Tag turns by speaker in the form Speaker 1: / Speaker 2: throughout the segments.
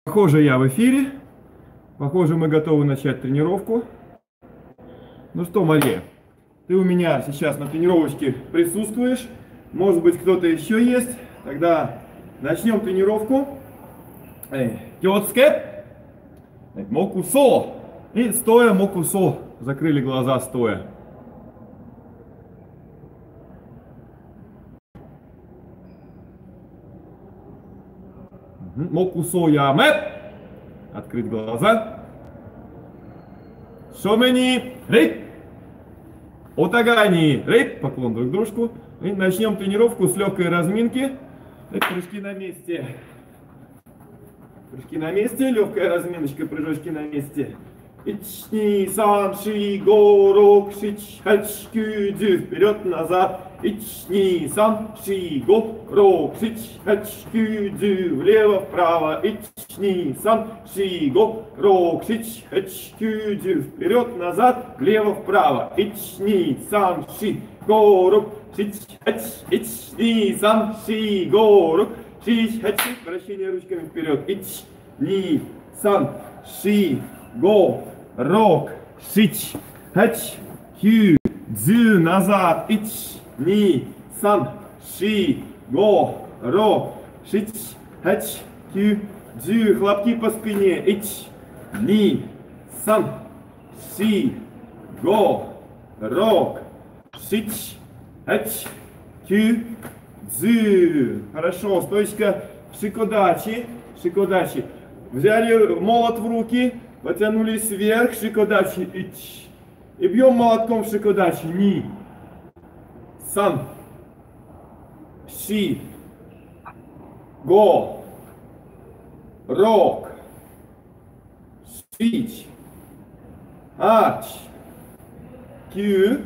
Speaker 1: Похоже, я в эфире. Похоже, мы готовы начать тренировку. Ну что, Мария, ты у меня сейчас на тренировочке присутствуешь. Может быть, кто-то еще есть. Тогда начнем тренировку. Кёцке. Мокусо. И стоя мокусо. Закрыли глаза стоя. Мокусо яме. Открыть глаза. Шомени. Рейт. Отагани. Рейт. Поклон друг дружку. И начнем тренировку с легкой разминки. Прыжки на месте. Прыжки на месте. Легкая разминочка. Прыжочки на месте. 1, 2, 3, 4, 5, 6, 7, 8, 9, 10. Вперед-назад. 1, 2, 3, 4, 5, 6, 7, 8, 9. Влево-вправо. 1, 2, 3, 4, 5, 6, 7, 8, 9. Вперед-назад. Влево-вправо. 1, 2, 3, 4, 5, 6, 1, 2, 3, 4, 5, 6, 7. Вращение ручками вперед. 1, 2, 3, 4, 5, 6, 7, 10. Назад. 1, 2, 3, 4, 5, 6, 7, 10. Хлопки по спине. 1, 2, 3, 4, 6, 7, 10. Хорошо. Стоечка шикодачи. Шикодачи. Взяли молот в руки. Потянулись вверх. Шикодачи. И бьем молотком шикодачи. Ни. Сан. Ши. Го. Рок. Шич. Ач. Кю.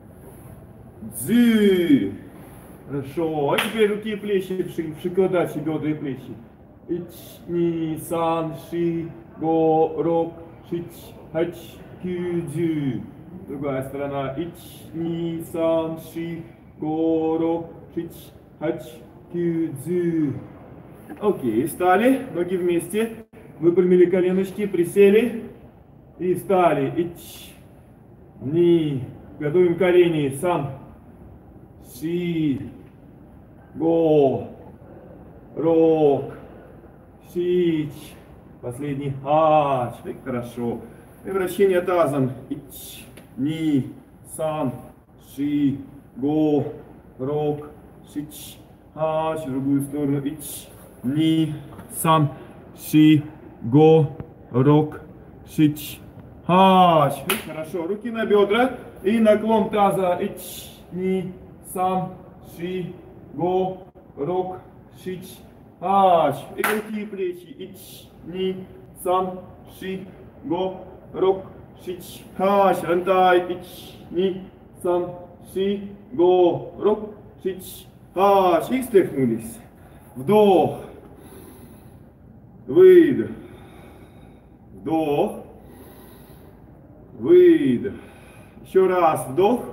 Speaker 1: Дзы. Хорошо. А теперь руки и плечи в шикодачи, бедра и плечи. 1, 2, 3, 4, 5, 6, 7, 10. Другая сторона. 1, 2, 3, 4, 5, 6, 7, 10. Окей, встали, ноги вместе, выпрямили коленочки, присели и встали. 1, 2, готовим колени. Сан, си, го, рок, сич. Последний. Ач. Хорошо. И вращение тазом. 1, 2, сан, ши, го, рок, сич. Ач. В другую сторону. 1, 2, сан, ши, го, рок, сич. Ач. Хорошо. Руки на бедра. И наклон таза. 1, 2, сан, ши, го, рок, сич. Ач. И руки и плечи. 1, 2, сан, ши, го, рок, сич. Ач. Рантай. 1, 2, сан, ши, го, рок, сич. Ач. И встряхнулись. Вдох. Выдох. Вдох. Выдох. Еще раз. Вдох.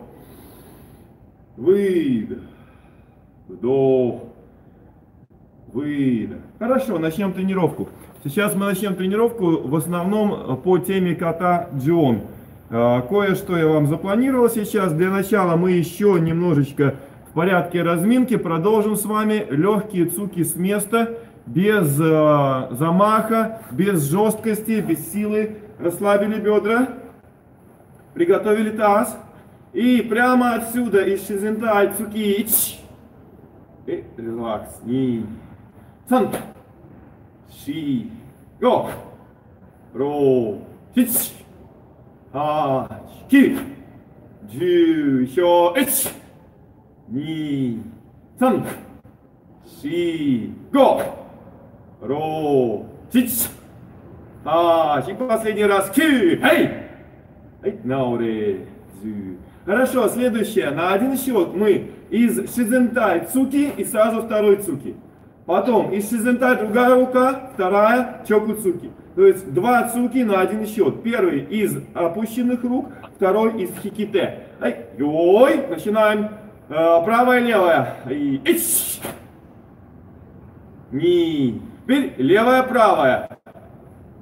Speaker 1: Выдох. Вдох. Выдох. Хорошо, начнем тренировку. Сейчас мы начнем тренировку в основном по теме ката Джон. Кое-что я вам запланировал сейчас. Для начала мы еще немножечко в порядке разминки продолжим с вами легкие цуки с места, без замаха, без жесткости, без силы. Расслабили бедра, приготовили таз. И прямо отсюда из шизентай цуки. И релакс. Ни. Сан. Ши. Го. Ро. Сич. Ач. Ки. Джу. Еще. Эч. Ни. Сан. Ши. Го. Ро. Сич. Ач. И последний раз. Ки. Хей. Эй. Науре. Дзю. Хорошо, следующее. На один счет мы из шизентай цуки и сразу второй цуки. Потом из шизентай другая рука, вторая чоку цуки. То есть два цуки на один счет. Первый из опущенных рук, второй из хиките. Ой, начинаем. Правая, левая. Ни. Теперь левая, правая.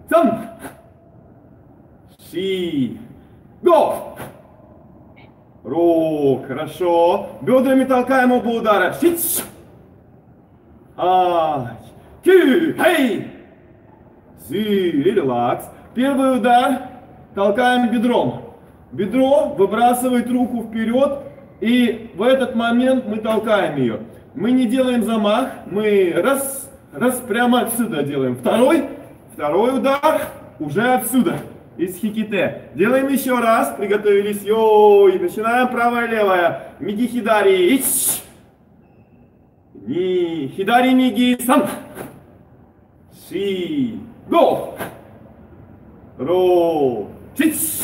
Speaker 1: сан, ши, го. Рок, хорошо. Бедрами толкаем оба удара. Шич. Кю, хей. Зи, релакс. Первый удар толкаем бедром. Бедро выбрасывает руку вперед, и в этот момент мы толкаем ее. Мы не делаем замах, мы раз, прямо отсюда делаем. Второй удар уже отсюда, из хиките. Делаем еще раз, приготовились, йой, начинаем правая, левая, миги, хидари, ич, ни, хидари, миги, сан, ши, го, ро, чич,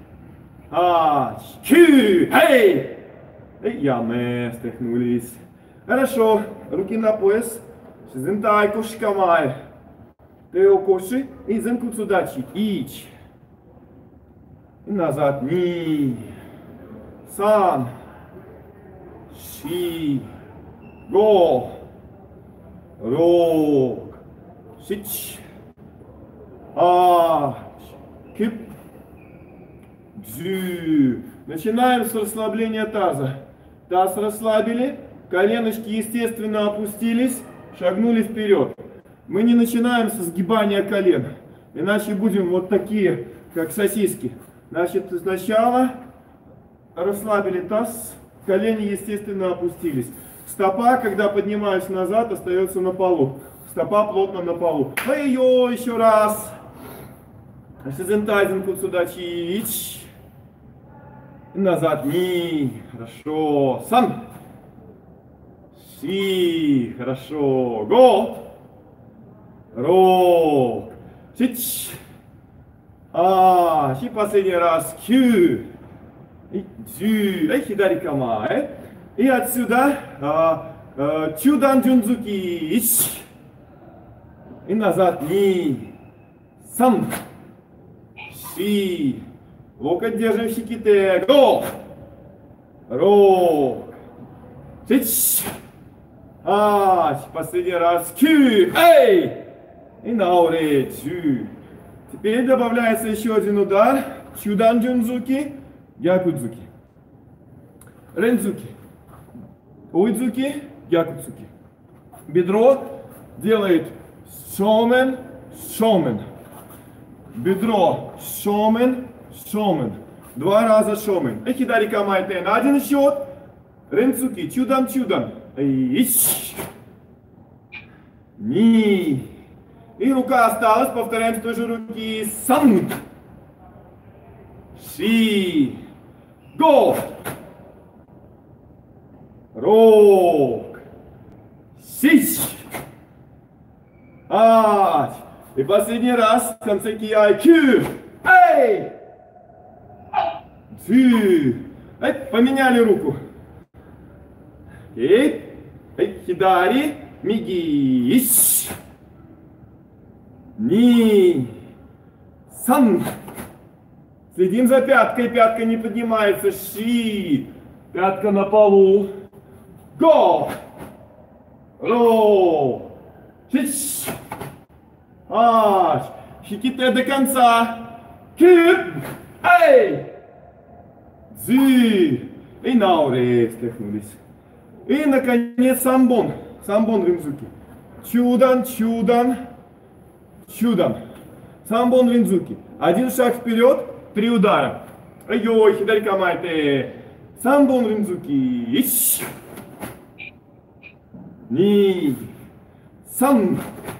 Speaker 1: кю, эй, яме, стряхнулись. Хорошо, руки на пояс, шизентай, кошикамай, тео коши, и зенкуцудачи, ич. И назад. Ни. Сан. Ши. Го. Рок. Шич. Кип. Дзю. Начинаем с расслабления таза. Таз расслабили. Коленочки естественно опустились. Шагнули вперед. Мы не начинаем со сгибания колен. Иначе будем вот такие, как сосиски. Значит, сначала расслабили таз, колени, естественно, опустились. Стопа, когда поднимаюсь назад, остается на полу. Стопа плотно на полу. Ой-ой, еще раз. Шизентайзен куцудачи. Назад. Ни. Хорошо. Сан. Ши. Хорошо. Го. Ро. Чич. И последний раз. Кю. И дзю. Хидари камай. И отсюда. Чудан джунзуки. Ич. И назад. Ни. Сан. Ши. Локоть держим, хиките. Го. Ро. Чич. Последний раз. Кю. Эй. И науре. Дзю. Теперь добавляется еще один удар. Чудан джунзуки, гякудзуки. Рензуки. Уидзуки, гякудзуки. Бедро делает шомен, шомен. Бедро шомен, шомен. Два раза шомен. Хидари камайте на один счет. Рензуки, чудан, чудан. Ищ. Ни. И рука осталась, повторяем с той же руки. Сан. Ши. Го. Рок. Сись. И последний раз в конце кияй. Кю. Эй. Дзю. Поменяли руку. Хидари. Миги. Ищ. Ни. Сан. Следим за пяткой. Пятка не поднимается. Ши. Пятка на полу. Го. Ро. Чич. Хиките до конца. Кип. Эй. Дзы. И науре. Стряхнулись. И, наконец, самбон. Самбон ринзуки. Чудан, чудан. Чудом. Самбон ринзуки. Один шаг вперед, 3 удара. Ой-ой, хидари камайте. Самбон ринзуки. Ищ. Ни. Сан.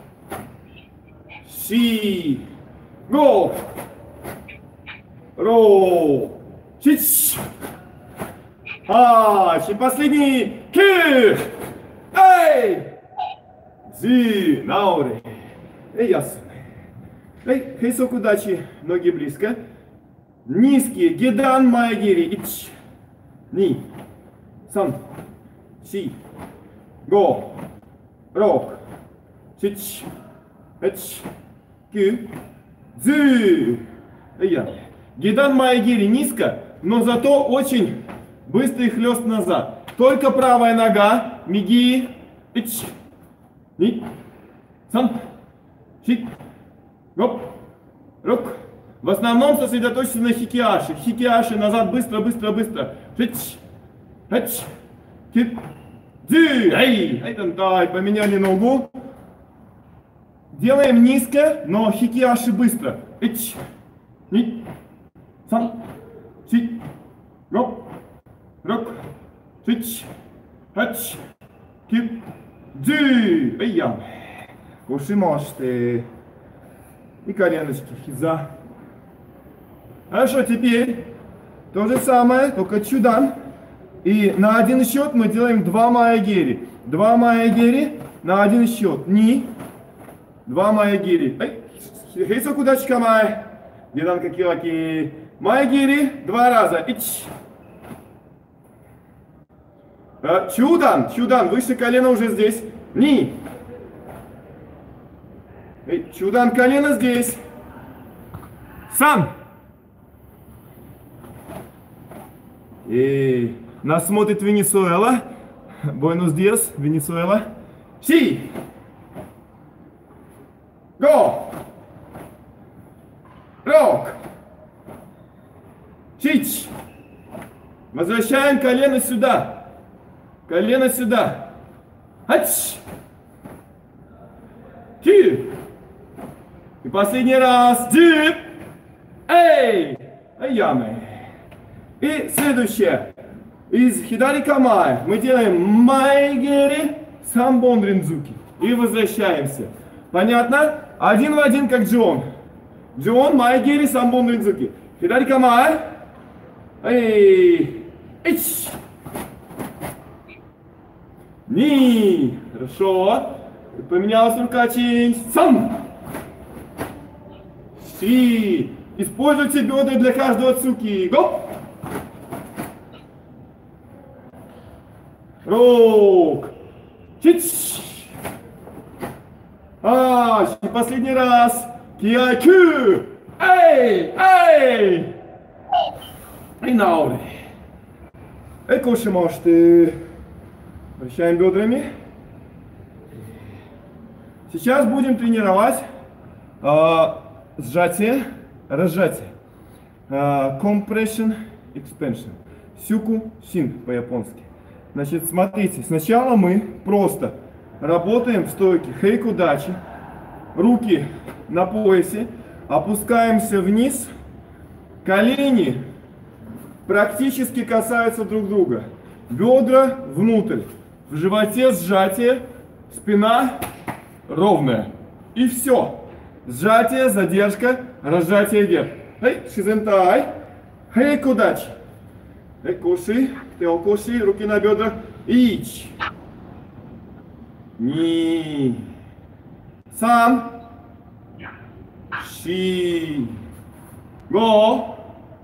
Speaker 1: Ши. Го. Ро. Чич. И последний. Ки. Эй. Зи. Наури. Ясно. Хейсоку дачи, ноги близко. Низкие, гедан майгири. Ич. Ни. Сан. Си. Го. Рок. Чич. Эч. Кю. Дзы. Гедан майгири низко, но зато очень быстрый хлест назад. Только правая нога. Миги. Ич. Ни. Сан. Ши. Гоп. Рук. В основном сосредоточься на хикиаши. Хикиаши назад, быстро, быстро, быстро. Хич. Хич. Хип. Ди. Эй. Эй, тантай. Поменяли ногу. Делаем низко, но хикиаши быстро. Хич. Ни. Сан. Чи. Рук. Рук. Хич. Хач. Хип. Ди. Эй, я. Кушимаште. И коленочки, хиза. Хорошо, теперь то же самое, только чудан. И на один счет мы делаем 2 маягири. 2 маягири на один счет. Ни. 2 маягири. Хейсоку дачка май. Дедан какие маягири 2 раза. Ич. Чудан. Чудан. Выше колена уже здесь. Ни. Чудан, колено здесь. Сан. И нас смотрит Венесуэла. Буэнос диас, Венесуэла. Си. Го. Рок. Чич. Возвращаем колено сюда. Колено сюда. Хач. Ки. И последний раз. Дип. Эй. Аямы. И следующее. Из хидари камай мы делаем майгери самбон ринзуки. И возвращаемся. Понятно? Один в один, как Джон. Джон, майгери, самбон ринзуки. Хидари камай. Эй. Ич. Ни. Хорошо. Поменялась рука, чинь. Сам. Си. Используйте бедра для каждого цуки. Го. Рук. Чич. И последний раз. Киайку. Эй. Эй. И наури. Экоши можете. Вращаем бедрами. Сейчас будем тренировать сжатие, разжатие. Compression, expansion. Сюку, син по-японски. Значит, смотрите, сначала мы просто работаем в стойке хейку дачи. Руки на поясе. Опускаемся вниз. Колени практически касаются друг друга. Бедра внутрь. В животе сжатие. Спина ровная. И все. Сжатие, задержка, разжатие вверх. Хей, шизентай. Хей, кудачи. Хей, куши, теокуши, руки на бедрах. Ич. Ни. Сан. Ши. Го.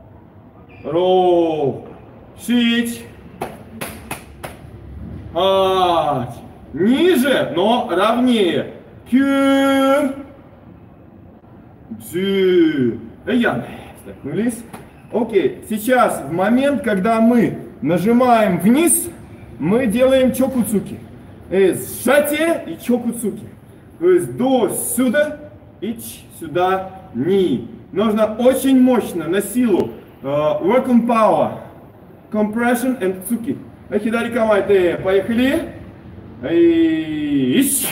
Speaker 1: Ро. Шич. Ач. Ниже, но ровнее. Кюр. Дзю. Ян. Столкнулись. Окей. Сейчас, в момент, когда мы нажимаем вниз, мы делаем чокуцуки. Сжатие и чокуцуки. То есть до сюда, ич, сюда, ни. Нужно очень мощно, на силу. Work on power. Compression and цуки. Хидари камайте. Поехали. Ищ.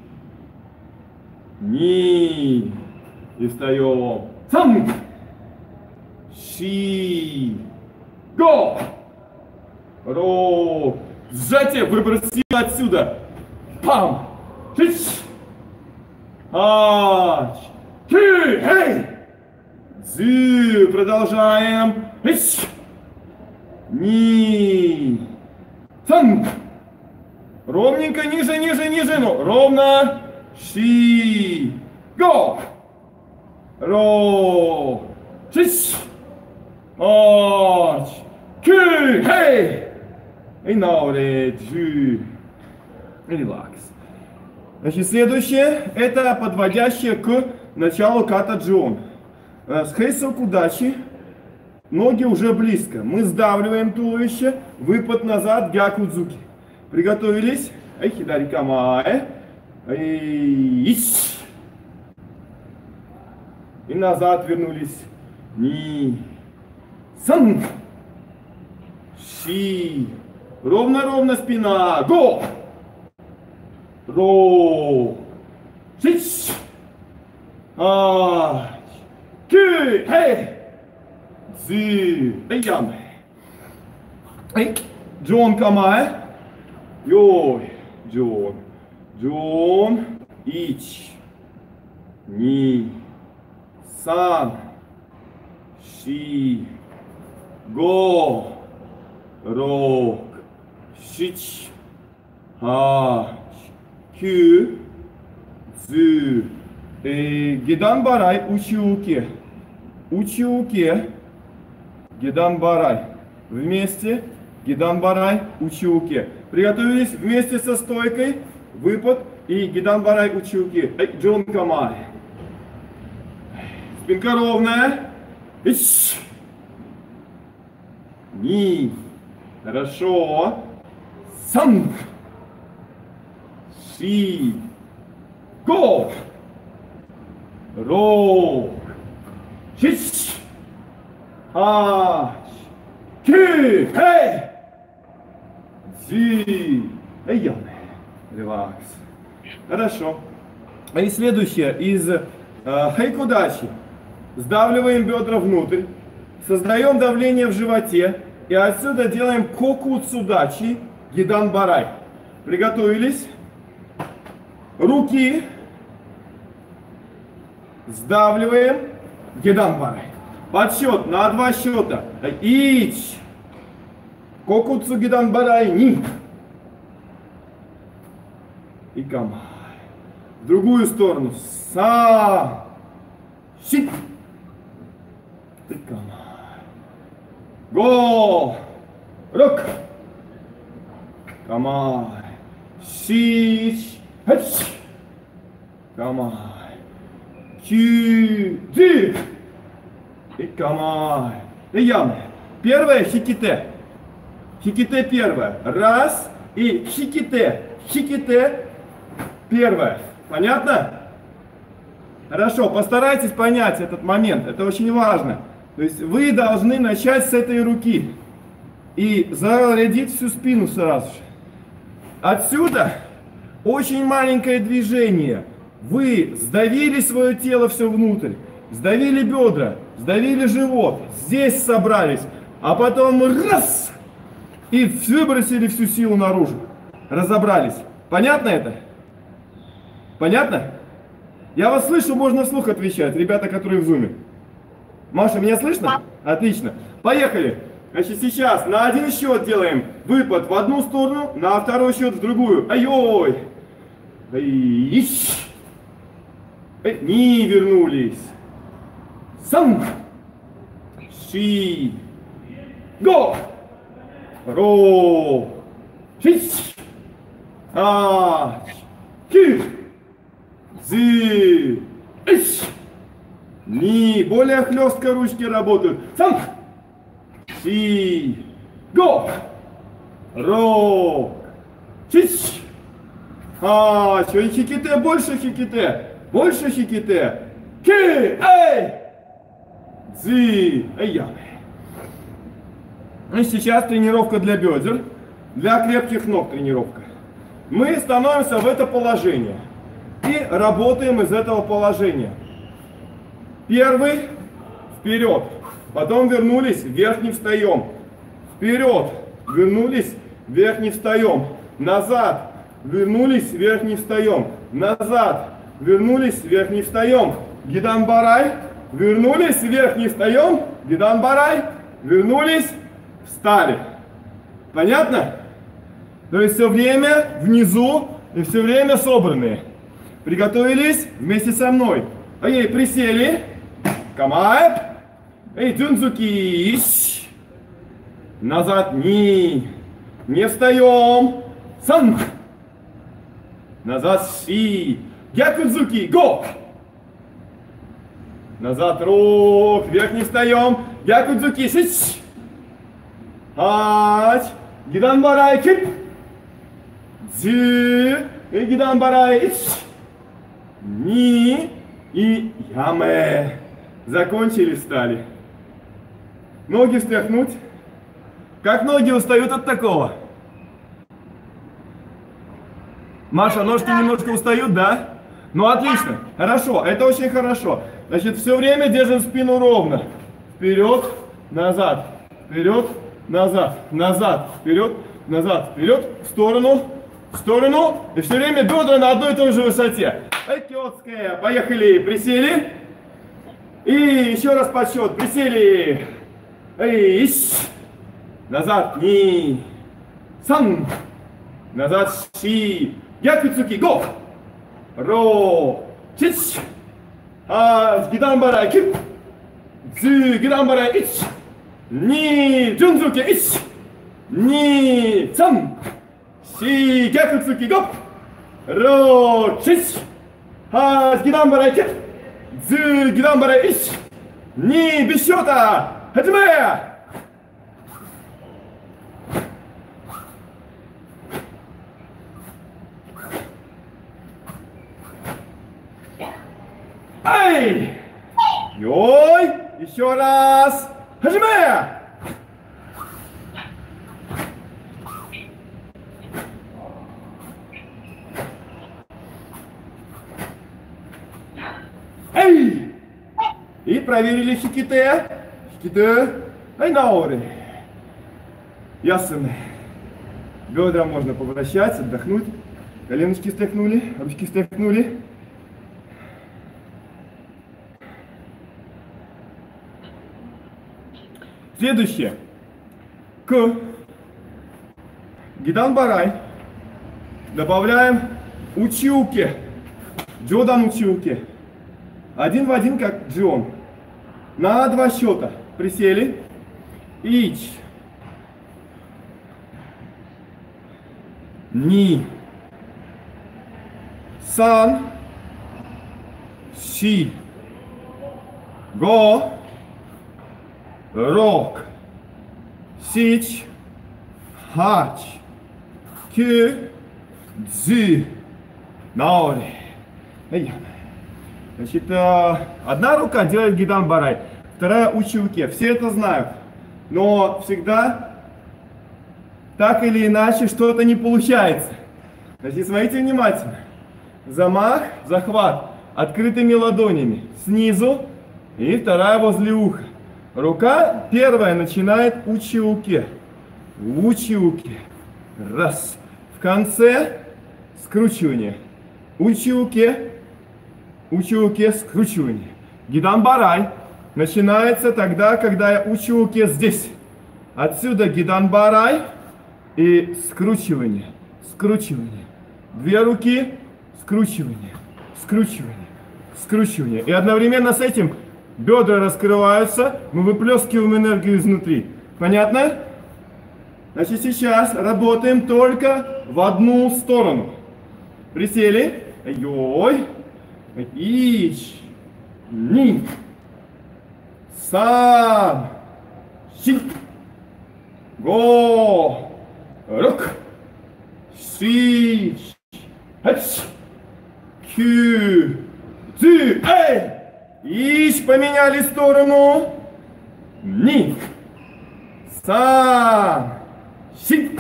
Speaker 1: Ни. И встаем. Сам. Ши. Го. Ро. Сжатие. Выбросили отсюда. Пам. Шиш. Ач. Ки. Эй. Зы. Продолжаем. Ищ. Ни. Сан. Ровненько, ниже, ниже, ниже, ну, ровно. Ши. Го. Ро. Шиш. Ач. Ки. Хей. И науре. Джу. Релакс. Значит, следующее, это подводящее к началу ката джон. С хейсоку дачи. Ноги уже близко. Мы сдавливаем туловище. Выпад назад. Гякудзуки. Приготовились. Хидари камае. Ищ. И назад вернулись. Ни. Сан. Ши. Ровно-ровно спина. Го. Ро. Шич. А. Ки. Хей. Ци. Эйям. Эй. Джон Камай. Йой. Джон. Джон. Ич. Ни. Сан. Ши. Го. Рок. Шич. Хач. Кю. Цзы. Гидан барай. Учиуки. Учиуки. Гидан барай. Вместе. Гидан барай. Учиуки. Приготовились вместе со стойкой. Выпад. И гидан барай. Учиуки. Джон Камай. Спинка ровная. Ищ. Ни. Хорошо. Сан. Ши. Го. Ро. Шич. Хач. Ки. Хей. Зи. Эйям. Релакс. Хорошо. И следующее из хайкудачи. Сдавливаем бедра внутрь. Создаем давление в животе. И отсюда делаем кокуцудачи, гидан барай. Приготовились. Руки. Сдавливаем. Гидан барай. Подсчет на 2 счета. Ич. Кокуцу гидан барай. Ни. И камай. В другую сторону. Са. Щит. И камай. Го! Рок! Камай! Шич! Хач! Камай! Ки! И камай! И ям! Первое хиките. Хиките первое. Раз. И хиките. Хиките первое. Понятно? Хорошо, постарайтесь понять этот момент. Это очень важно. То есть вы должны начать с этой руки и зарядить всю спину сразу же. Отсюда очень маленькое движение. Вы сдавили свое тело все внутрь, сдавили бедра, сдавили живот, здесь собрались, а потом раз и выбросили всю силу наружу. Разобрались. Понятно это? Понятно? Я вас слышу, можно вслух отвечать, ребята, которые в зуме. Маша, меня слышно? Отлично. Поехали. Значит, сейчас на 1 счет делаем выпад в одну сторону, на 2 счет в другую. Ай-ой. Ищ. Ни вернулись. Сан. Ши. Го. Ро. Шиш. Ач. Ки. Зи. Ищ. Ни, более хлестко ручки работают. Сан. Си. Го. Ро. Чич. А, что, и хиките, больше хиките. Больше хиките. Ки. Эй. Зи. Эй, я. И сейчас тренировка для бедер. Для крепких ног тренировка. Мы становимся в это положение. И работаем из этого положения. Первый, вперед, потом вернулись, вверх не встаем, вперед, вернулись, вверх не встаем, назад, вернулись, вверх не встаем, назад, вернулись, вверх не встаем, гидан барай, вернулись, вверх не встаем, гидан барай, вернулись, встали. Понятно? То есть все время внизу и все время собранные. Приготовились вместе со мной. Эй, присели. Камай. Эй, дзюнзуки. Назад. Ни. Не встаем. Сан. Назад. Ши. Гякудзуки. Го. Назад. Рук. Вверх не встаем. Гякудзуки. Шиш. Хач. Гидан барай. Кип. Дзю. И гидан барай. Ни. И яме. Закончили, встали. Ноги встряхнуть. Как ноги устают от такого? Маша, ножки немножко устают, да? Ну, отлично. Хорошо, это очень хорошо. Значит, все время держим спину ровно. Вперед, назад, вперед, назад, назад, вперед, назад, вперед, в сторону. И все время бедра на одной и той же высоте. Этиотская. Поехали. Присели. И еще раз подсчет. Присели. Назад. Ни. Сан. Назад. Ши. Якуцуки. Го. Ро. Чич. Гидан барай. Кип. Цу. Гидан барай. Ич. Ни. Джунзуки. Ич. Ни. Сан. Ши. Якуцуки. Го. Ро. Чич. Гидан барай. Кип. Цу. Гидан барай. Ич. Ни. Без счета. Хаджиме. Ай! Йой! Еще раз! Хаджиме! Эй! И проверили хиките. Хиките. Ай, наори. Ясно. Бедра можно повращать, отдохнуть. Коленочки стряхнули, ручки стряхнули. Следующее. К гидан барай добавляем училки. Джодан училки. Один в один, как джон. На 2 счета. Присели. Ич. Ни. Сан. Ши. Го. Рок. Сич. Хач. Кю. Дзы. Наори. Значит, одна рука делает гидан барай, вторая училки. Все это знают. Но всегда так или иначе что-то не получается. Значит, смотрите внимательно. Замах, захват открытыми ладонями снизу и вторая возле уха. Рука первая начинает училки. Училки. Раз. В конце скручивание. Училки. Училки, скручивание. Гидан барай начинается тогда, когда я училки здесь. Отсюда гидан барай и скручивание. Скручивание. 2 руки. Скручивание. Скручивание. Скручивание. И одновременно с этим бедра раскрываются, мы выплескиваем энергию изнутри. Понятно? Значит, сейчас работаем только в одну сторону. Присели. Йой. Ич. Ни. Сан. Ши. Го. Рок. Ши. Хач. Кю. Ци. Эй. Ич. Поменяли сторону. Ни. Сан. Ши.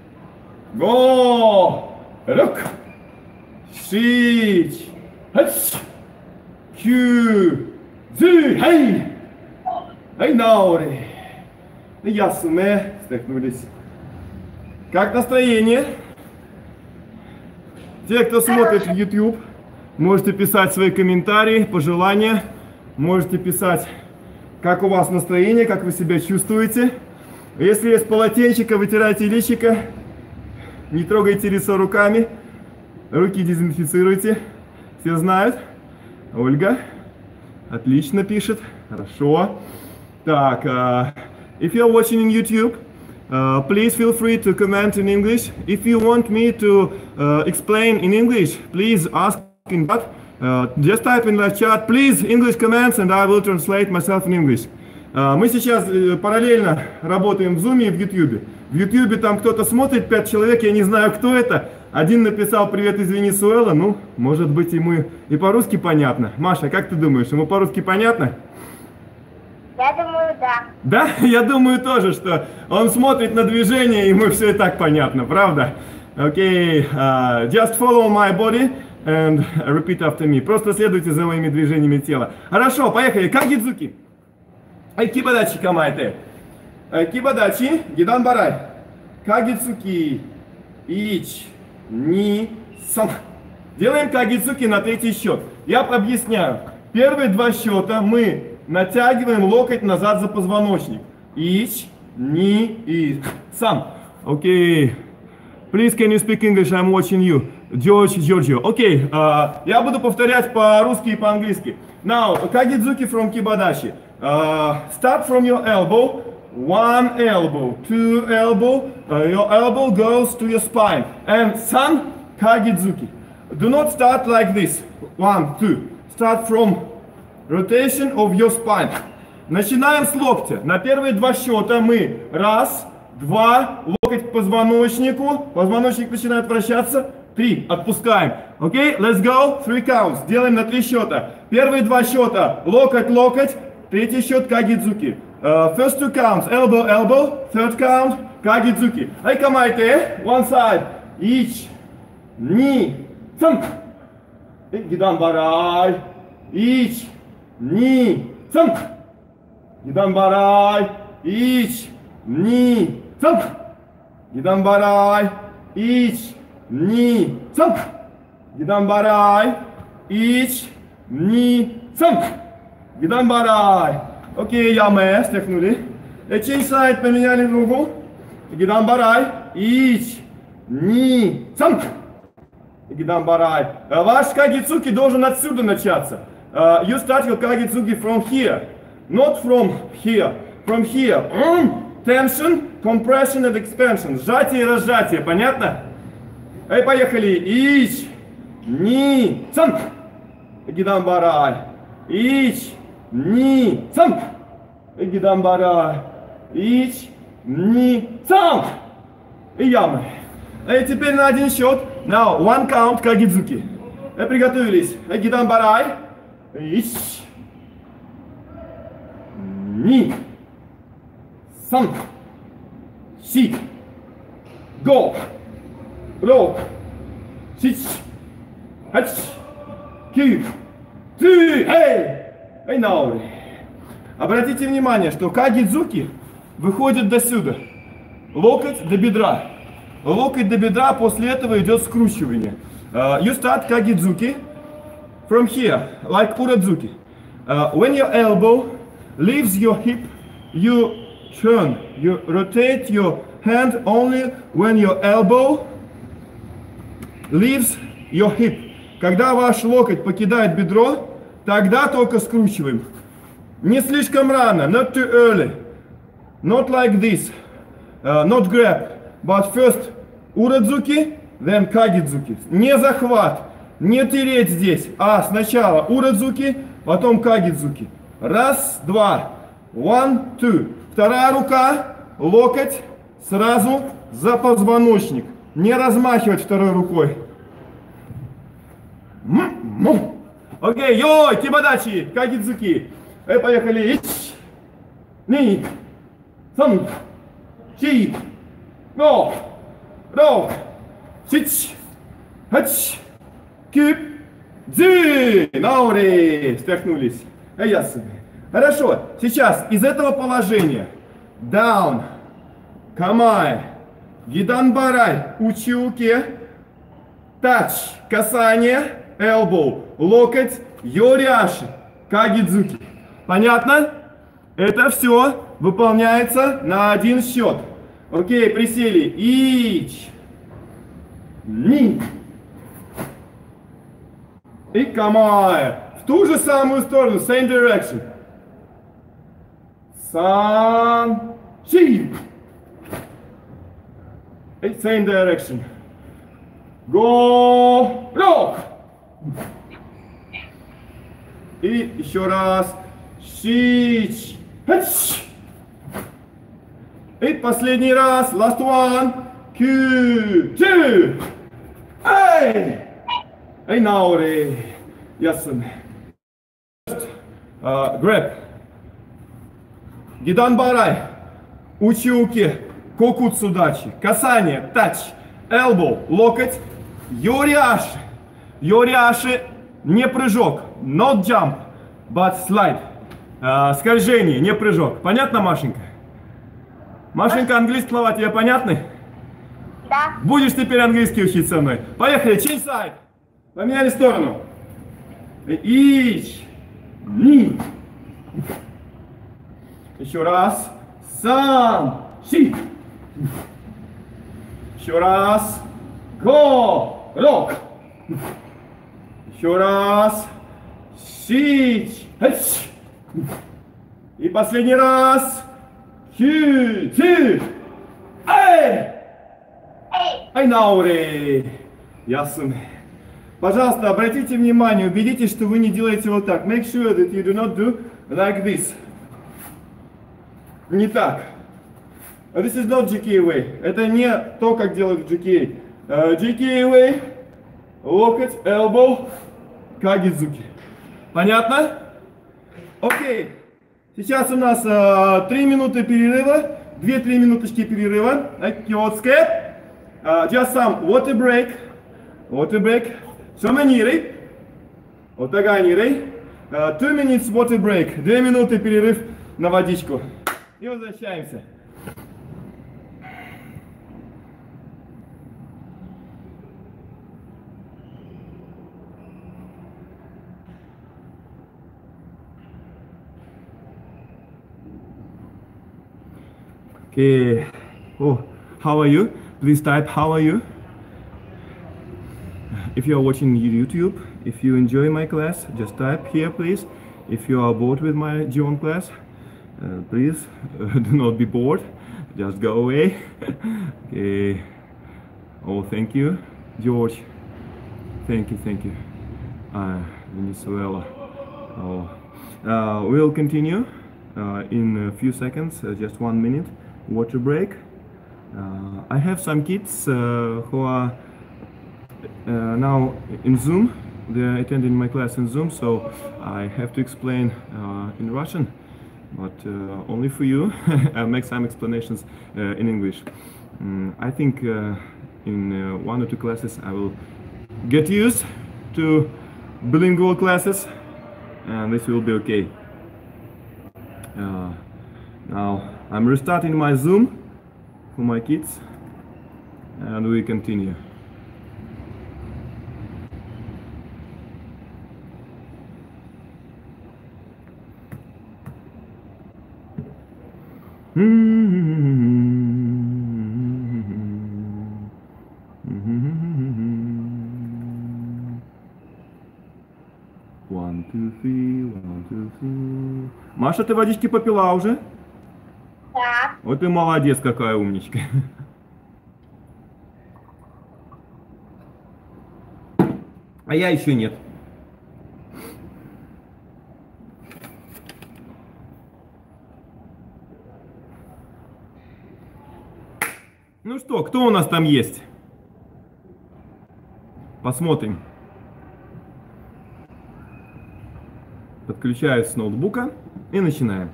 Speaker 1: Го. Рок. Ши. Хач. Кю. Ци. Эй. Эй, наори. Ясно. Стряхнулись. Как настроение? Те, кто смотрит в YouTube, можете писать свои комментарии, пожелания. Можете писать, как у вас настроение, как вы себя чувствуете. Если есть полотенчика, вытирайте личико. Не трогайте лицо руками. Руки дезинфицируйте. Все знают. Ольга. Отлично пишет. Хорошо. Так. If you're watching in YouTube, please feel free to comment in English. If you want me to explain in English, please ask in chat. Just type in the chat, please, English comments, and I will translate myself in English. Мы сейчас параллельно работаем в Zoom и в YouTube. В YouTube там кто-то смотрит, 5 человек, я не знаю, кто это. Один написал «Привет из Венесуэлы», ну, может быть, ему и по-русски понятно. Маша, как ты думаешь, ему по-русски понятно?
Speaker 2: Я думаю, да.
Speaker 1: Да? Я думаю тоже, что он смотрит на движение, и ему все и так понятно, правда? Окей, just follow my body and repeat after me. Просто следуйте за моими движениями тела. Хорошо, поехали. Кагидзуки. Кибадачи камайте. Кибадачи, гидан барай. Кагидзуки. Ич, ни, сан. Делаем кагидзуки на третий счет. Я объясняю. Первые два счета мы натягиваем локоть назад за позвоночник. Ич, ни и сан. Окей. Please, can you speak English? I'm watching you. Giorgio. Окей. Я буду повторять по-русски и по-английски. Now, кагидзуки from кибадаshi. Start from your elbow. One elbow, two elbow. Your elbow goes to your spine. And san, kagidzuki. Do not start like this. One, two. Start from rotation of your spine. Начинаем с локтя. На первые два счета мы раз, два, локоть к позвоночнику. Позвоночник начинает вращаться. Три. Отпускаем. Окей? Let's go. Three counts. Делаем на три счета. Первые два счета. Локоть, локоть. Третий счет кагидзуки. First two counts. Elbow, elbow. Third count. Кагидзуки. Айкамайте. One side. Ич. Ни. Цан. Гидан барай. Ич. Ни. Цан. Гидан барай. Ич. Ни. Цан. Гидан барай. Ич. Ни. Цан. Гидан барай. Ич. Ни. Цан. Гидан барай. Окей, яме, стряхнули. Change side, поменяли ногу. Гидан барай. Ич. Ни. Цан. Гидан барай. Ваш кагидзуки должен отсюда начаться. You start your kagidzuki from here. Not from here. From here. Tension, compression and expansion. Сжатие и разжатие. Понятно? Эй, поехали. Ич. Ни. Цан. Гидан барай. Ич. Ни. Цан. Гидан барай. Ич. Ни. Цан. И ямы. И теперь на один счет. Now, one count кагидзуки. Приготовились. Гидан барай. Ич. Ни. Сан. Си. Го. Ро. Сич. Хач. Ки. Ты. Эй. Эй, наури. Обратите внимание, что кагидзуки выходит до сюда. Локоть до бедра. Локоть до бедра, после этого идет скручивание. You start kagidzuki from here, like uradzuki. When your elbow leaves your hip, you turn, you rotate your hand only when your elbow leaves your hip. Когда ваш локоть покидает бедро, тогда только скручиваем. Не слишком рано, not too early. Not like this, not grab, but first урадзуки, then кагидзуки. Не захват, не тереть здесь, а сначала урадзуки, потом кагидзуки. Раз, два, one, two. Вторая рука, локоть, сразу за позвоночник. Не размахивать второй рукой. Окей, йой, кибадачи, кагидзуки. Поехали. Ич, ни, сан, чи, го, ро, сич, хач, кип, дзи. Наури. Стряхнулись. Ясно. Хорошо. Сейчас из этого положения. Down. Камай. Гидан барай. Училки. Тач. Касание. Elbow. Локоть. Йоряши. Кагидзуки. Понятно? Это все выполняется на один счет. Окей, присели. Ич. Ни. И камай. В ту же самую сторону. Same direction. Сан. Чи. И same direction. Го. Рок. И еще раз. Шич. Хач. И последний раз. Last one. Q. Two. Эй. Эй, наури. Ясно. Grab. Гидан барай. Училки. Кокуцудачи. Касание. Тач. Elbow. Локоть. Йориаши. Йориаши. Не прыжок. Not jump. But slide. Скольжение. Не прыжок. Понятно, Машенька? Машенька, английские слова тебе понятны?
Speaker 2: Да.
Speaker 1: Будешь теперь английский учить со мной? Поехали. Change side. Поменяли сторону. Ич. Ни. Еще раз. Сан. Си. Еще раз. Го. Рок. Еще раз. Сич. Хэч. И последний раз. Хи. Ти. Эй. Ай, наури. Ясно. Пожалуйста, обратите внимание, убедитесь, что вы не делаете вот так. Make sure that you do not do like this. Не так. This is not GK way. Это не то, как делают в GK. GK way. Локоть, elbow, кагидзуки. Понятно? Окей. Сейчас у нас 3 минуты перерыва. 2-3 минуточки перерыва. Киотске. Just some water break. Water break. Шаманирей. Отаганирей. 2 minutes water break. 2 минуты перерыв на водичку. И возвращаемся. Okay. Oh, how are you? Please type how are you? If you are watching YouTube, if you enjoy my class, just type here, please. If you are bored with my Geon class, please do not be bored. Just go away. Okay. Oh, thank you, George. Thank you, thank you. Venezuela. Oh. We'll continue in a few seconds, just 1 minute. Water break. I have some kids who are now in Zoom. They're attending my class in Zoom, so I have to explain in Russian, but only for you. I'll make some explanations in English. I think in 1 or 2 classes I will get used to bilingual classes, and this will be okay. Now I'm restarting my Zoom for my kids, and we continue. One, two, three, 1, 2, 3. Маша, ты водички попила уже?
Speaker 2: Да.
Speaker 1: Вот ты молодец, какая умничка. А я еще нет. Ну что, кто у нас там есть? Посмотрим. Подключаюсь с ноутбука и начинаем.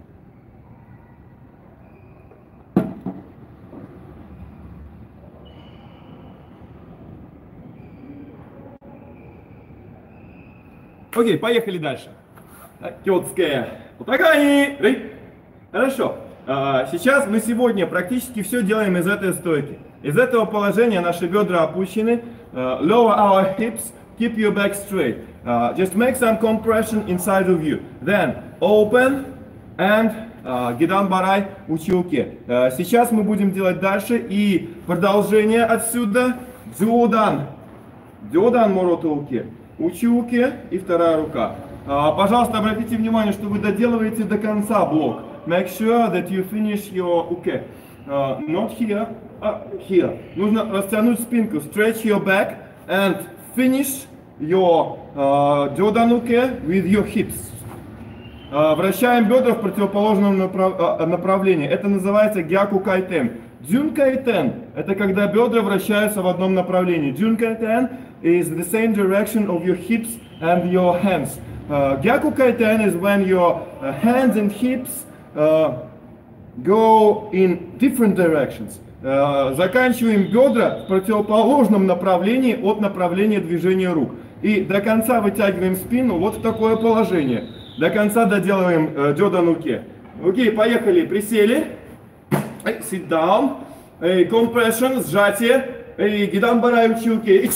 Speaker 1: Окей, поехали дальше. Кётская. Хорошо. Сейчас мы сегодня практически все делаем из этой стойки. Из этого положения наши бедра опущены. Lower our hips, keep your back straight. Just make some compression inside of you. Then open and гидан барай училки. Сейчас мы будем делать дальше и продолжение отсюда. Дзюдан. Дзюдан моротулки. Училки и вторая рука. Пожалуйста, обратите внимание, что вы доделываете до конца блок. Make sure that you finish your uke. Not here, here. Нужно растянуть спинку. Stretch your back and finish your дзюдан уке with your hips. Вращаем бедра в противоположном направлении. Это называется гяку кайтен. Дзюн кайтен – это когда бедра вращаются в одном направлении. Дзюн кайтен is the same direction of your hips and your hands. Gyaku kaiten is when your hands and hips go in different directions. Заканчиваем бедра в противоположном направлении от направления движения рук. И до конца вытягиваем спину вот в такое положение. До конца доделываем Джодан Уке. Окей, поехали. Присели. Sit down. Compression, сжатие. Гидан Барай Училки.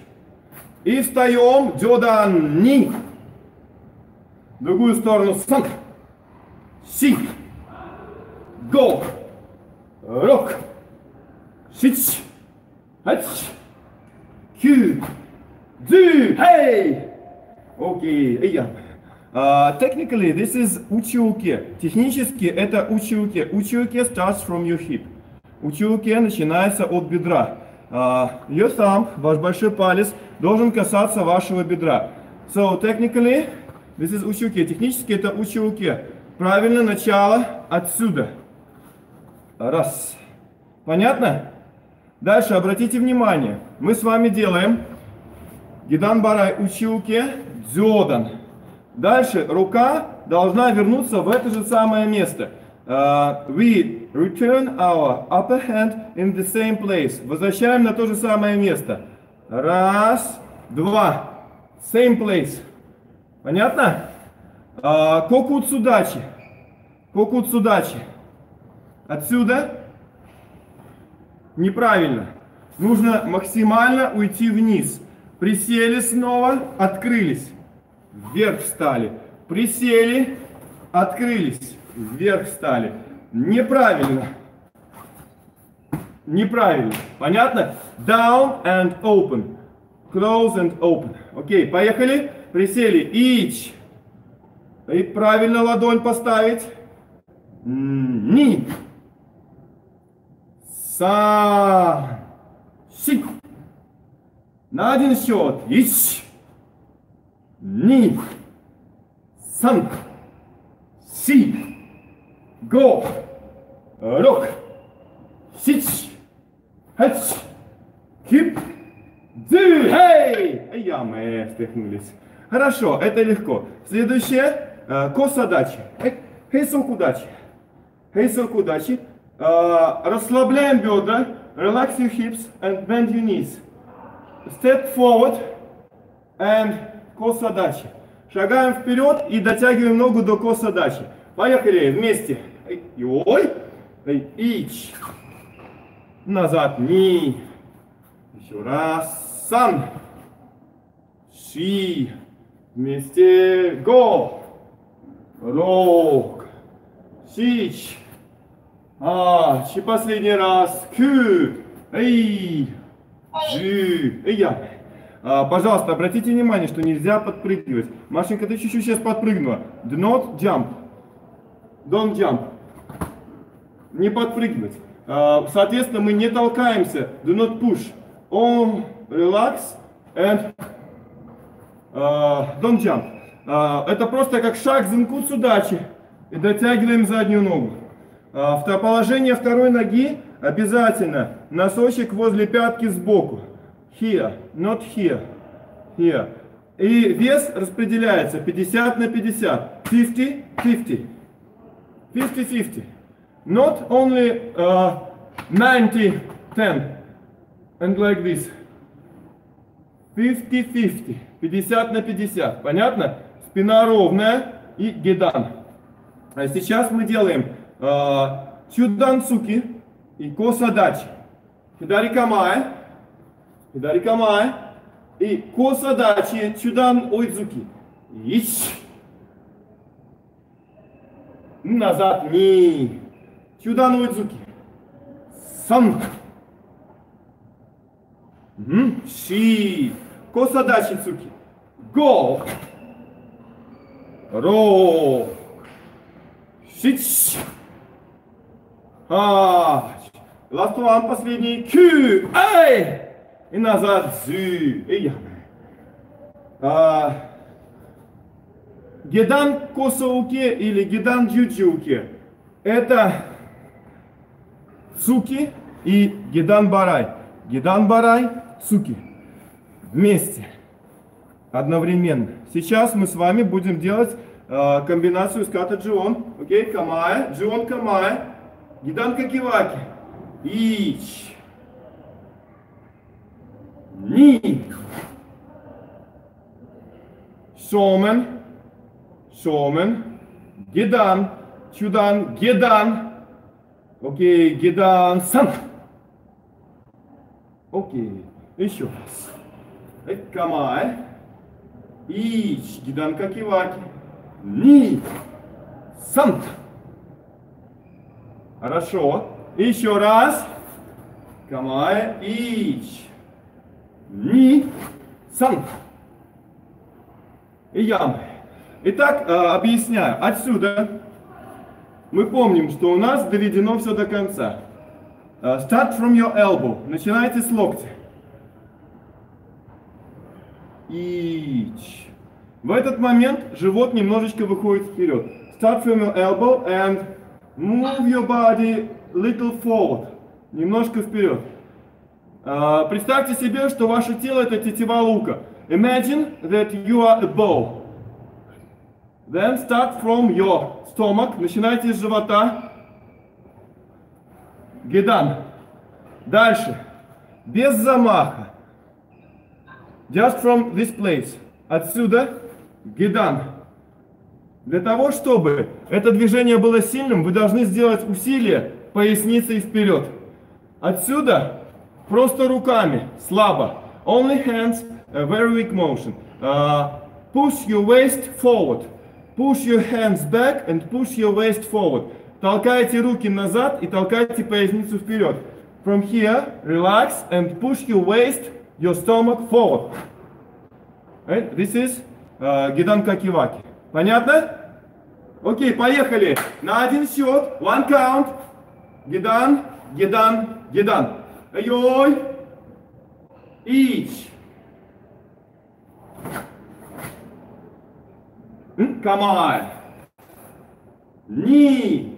Speaker 1: И встаем. Джодан Ни. В другую сторону. Сан. Си. Го. Рок. Шич. Хач. Кю. Дзю. Hey. Окей. Technically, this is Училки. Технически это Училки. Училки starts from your hip. Училки начинается от бедра. Your thumb, ваш большой палец, должен касаться вашего бедра. So, technically, this is Училки. Технически это Училки. Правильно, начало отсюда. Раз. Понятно? Дальше обратите внимание. Мы с вами делаем Гидан Барай Училки Дзёдан. Дальше рука должна вернуться в это же самое место. We return our upper hand in the same place. Возвращаем на то же самое место. Раз, два. Same place. Понятно? Кокуцудачи. Кокуцудачи. Отсюда неправильно. Нужно максимально уйти вниз. Присели снова, открылись. Вверх встали. Присели, открылись. Вверх встали. Неправильно. Неправильно. Понятно? Down and open. Close and open. Окей, поехали. Присели. Ич. И правильно ладонь поставить. Ни. Са. Си. На один счет. Ич. Ни. Сан. Си. Го. Рок. Сич. Хач. Кип. Дзы. Хей. Я мы стряхнулись. Хорошо, это легко. Следующее. Косадачи. Хейсокудачи. Хейсокудачи. Расслабляем бедра. Relax your hips and bend your knees. Step forward and косадачи. Шагаем вперед и дотягиваем ногу до косадачи. Поехали вместе. Ой. Ич. Назад. Ни. Еще раз. Сан. Ши. Вместе. Го. Рок. Сич. Ач. И последний раз. Кю. Эй. Жи. Я. Пожалуйста, обратите внимание, что нельзя подпрыгивать. Машенька, ты чуть-чуть сейчас подпрыгнула. Do not jump. Don't jump. Не подпрыгивать. Соответственно, мы не толкаемся. Do not push. On, relax and don't jump. Это просто как шаг зенкуцудачи. И дотягиваем заднюю ногу. В положение второй ноги обязательно носочек возле пятки сбоку. Here, not here. Here. И вес распределяется 50 на 50. 50-50. 50-50. Not only 90-10. And like this. 50-50. 50 на 50. Понятно? Спина ровная и гидан. А сейчас мы делаем чудан цуки и косадачи. Хидари камае. Хидари камае. И косадачи чудан ойдзуки. Ич. Назад. Ни. Чудан ойдзуки. Сан. Ши. Косадачи цуки. Го. Ро. Шич. Last one, последний. Кю. Эй. И назад. Зю. И я. Гидан косауке или гидан джуджуке. Это цуки и гидан барай. Гидан барай, цуки. Вместе. Одновременно. Сейчас мы с вами будем делать комбинацию с ката Джион. Окей, камая, Джион камая. Гидан какиваки. Ич. Ни. Шомен. Шомен. Гидан. Чудан. Гидан. Окей, гидан. Сан. Окей. Еще раз. Камай. Ич. Гидан какиваки. Ни. Сан. Хорошо. Еще раз. Камай. Ич. Ни. Сан. И ям. Итак, объясняю. Отсюда мы помним, что у нас доведено все до конца. Start from your elbow. Начинайте с локтя. Ич. В этот момент живот немножечко выходит вперед. Start from your elbow and move your body little forward. Немножко вперед. Представьте себе, что ваше тело это тетива лука. Imagine that you are a bow. Then start from your stomach. Начинайте с живота. Гидан. Дальше. Без замаха. Just from this place. Отсюда. Гидан. Для того, чтобы это движение было сильным, вы должны сделать усилие поясницей вперед. Отсюда просто руками, слабо. Only hands, a very weak motion. Push your waist forward. Push your hands back and push your waist forward. Толкайте руки назад и толкайте поясницу вперед. From here, relax and push your waist, your stomach forward. Right? This is гидан какиваки. Понятно? Окей, поехали. На один счет. One count. Гидан, гидан, гидан. Ой. Ич. Камай. Ни.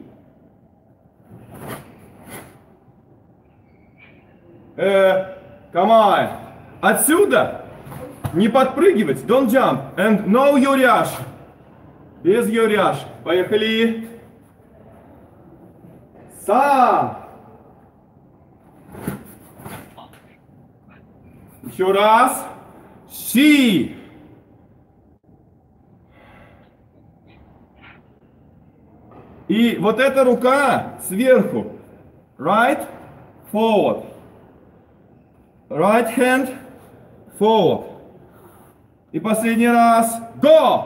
Speaker 1: Камай. Отсюда не подпрыгивать. Don't jump. And no юряш. Без юряш. Поехали. Са. Еще раз. Ши. И вот эта рука сверху. Right, forward. Right hand, forward. И последний раз. Go!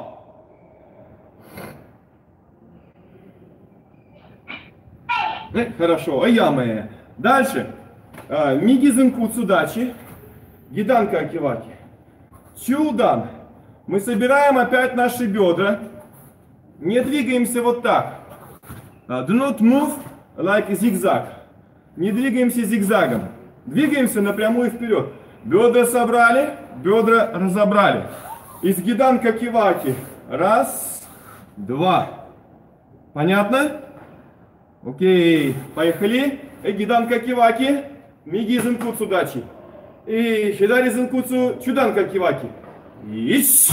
Speaker 1: Хорошо, аямэ. Дальше. Миги зенкуцу дачи. Гидан какиваки. Чудан. Мы собираем опять наши бедра. Не двигаемся вот так. Do not move like zigzag. Не двигаемся зигзагом. Двигаемся напрямую вперед. Бедра собрали, бедра разобрали. Из гидан какиваки. Раз, два. Понятно? Окей, поехали. Гидан какиваки. Миги зенкуцу дачи. И хидари зенкуцу чудан какиваки. Ищ.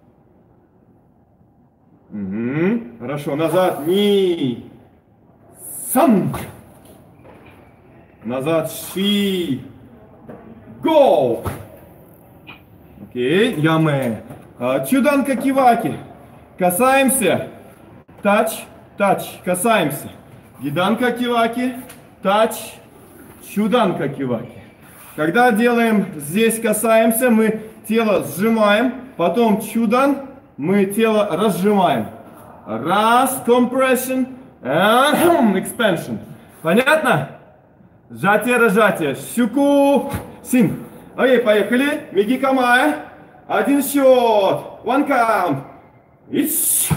Speaker 1: Угу. Хорошо, назад. Ни. Сан. Назад. Ши. Го. Окей, ямэ. Чудан какиваки. Касаемся. Тач, тач. Касаемся. Гидан какиваки. Тач. Чудан какиваки. Когда делаем здесь касаемся, мы тело сжимаем. Потом чудан. Мы тело разжимаем. Раз, compression, and expansion. Понятно? Сжатие, разжатие. Щуку, син. Окей, поехали. Миги камая. Один счет. One count. Ищ.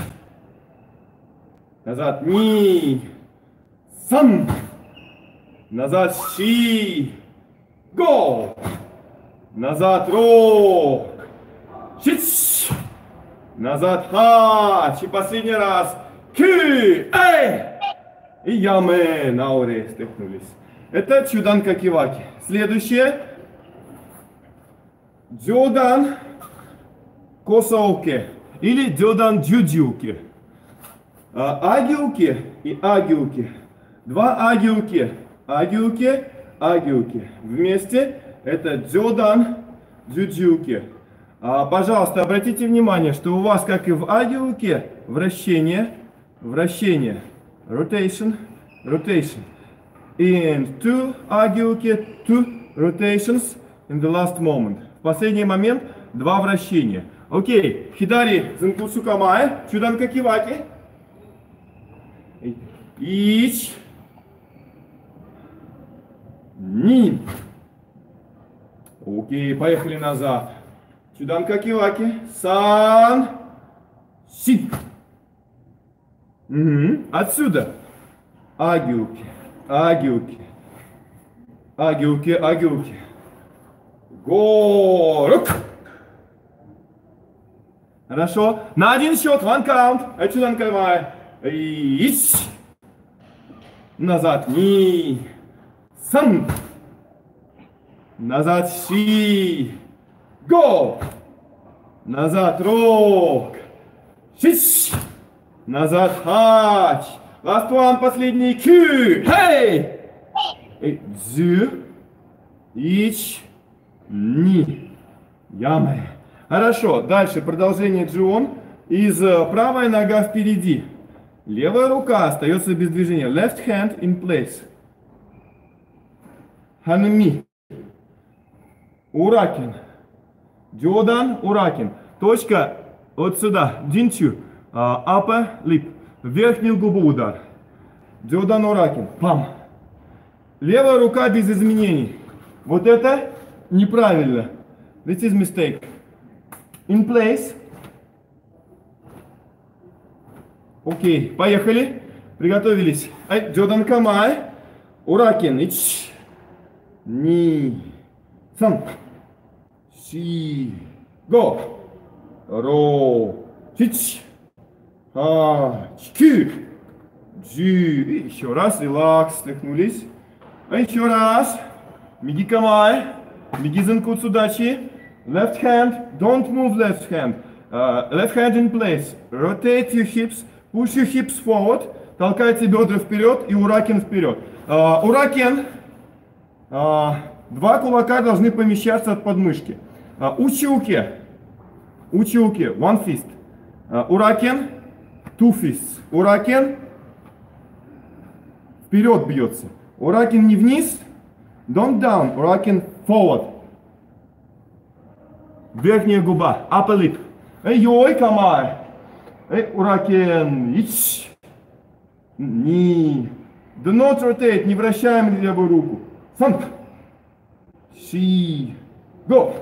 Speaker 1: Назад. Ни. Сан. Назад. Ши. Го. Назад. Рок. Щич. Назад, хач, и последний раз, ки, эй, и ямэ, науре, стыкнулись. Это чудан какиваки. Следующее, джодан косоуке. или дёдан джуджуки. Агиуки и агиуки. Два агиуки. Агиуки, агиуки. Вместе это дёдан джуджуки. Пожалуйста, обратите внимание, что у вас, как и в агиуке, вращение, вращение. Rotation, rotation. In two агиуки, two rotations in the last moment. В последний момент два вращения. Окей, хидари зенкусу камае, чудан какиваки. Ич. Ни. Окей, поехали назад. Чудан какиваки. Сан. Си. Отсюда. Агиуки, агиуки. Агиуки, агиуки. Горок. Хорошо. На один счет, one count. Отсюда накрывай. Ич. Назад. Ни. Сан. Назад. Ши. Го. Назад. Рок. Шиш. Назад. Хач. Last one. Последний. Кю. Хей. Дзю. Ич. Ни. Ямы. Хорошо. Дальше продолжение джион. Правая нога впереди. Левая рука остается без движения. Left hand in place. Ханми. Уракин. Дёдан уракин. Точка вот сюда. Динчу. Upper lip. Верхнюю губу удар. Дёдан уракин. Пам. Левая рука без изменений. Вот это неправильно. This is mistake. In place. Окей, поехали. Приготовились. Дёдан камай. Уракин. Ич. Ни. Сан. Си. Го. Ро. Чич. Кю. Джи. Еще раз. Релакс. Стряхнулись. Еще раз. Миги камай. Миги зенкутсу дачи. Left hand. Don't move left hand. Left hand in place. Rotate your hips. Push your hips forward. Толкайте бедра вперед и уракин вперед. Уракин. Два кулака должны помещаться от подмышки. Училки. Училки. One fist. Уракин. Two fists. Уракин. Вперед бьется. Уракин не вниз. Don't down. Уракин forward. Верхняя губа. Upper lip. Эй-ой, камай. Уракин. Ич. Ни. Do not rotate. Не вращаем левую руку. Сан. Си. Го.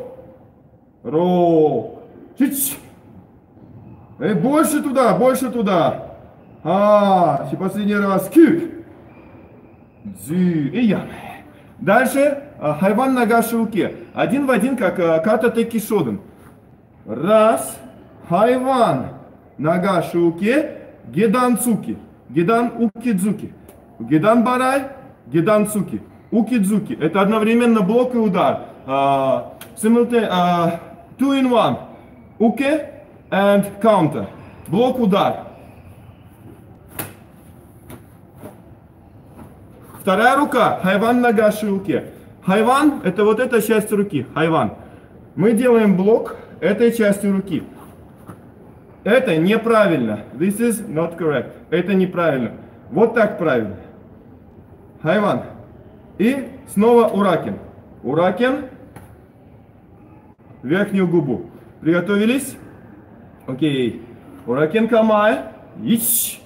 Speaker 1: Ро. Чич. Больше туда, больше туда. Последний раз. Кик. Дзю. И я. Дальше. Хайван нога шиуке. Один в один, как ката теки шоден. Раз. Хайван. Нога шиуке. Гедан цуки. Гедан укидзуки. Гедан барай. Гедан цуки. Укидзуки. Это одновременно блок и удар. Two in one. Уке and counter. Блок, удар. Вторая рука. Хайван нога шиуке. Хайван это вот эта часть руки. Хайван. Мы делаем блок этой частью руки. Это неправильно. This is not correct. Это неправильно. Вот так правильно. Хайван. И снова уракин. Уракин. Верхнюю губу. Приготовились? Окей. Уракин камай. Ич.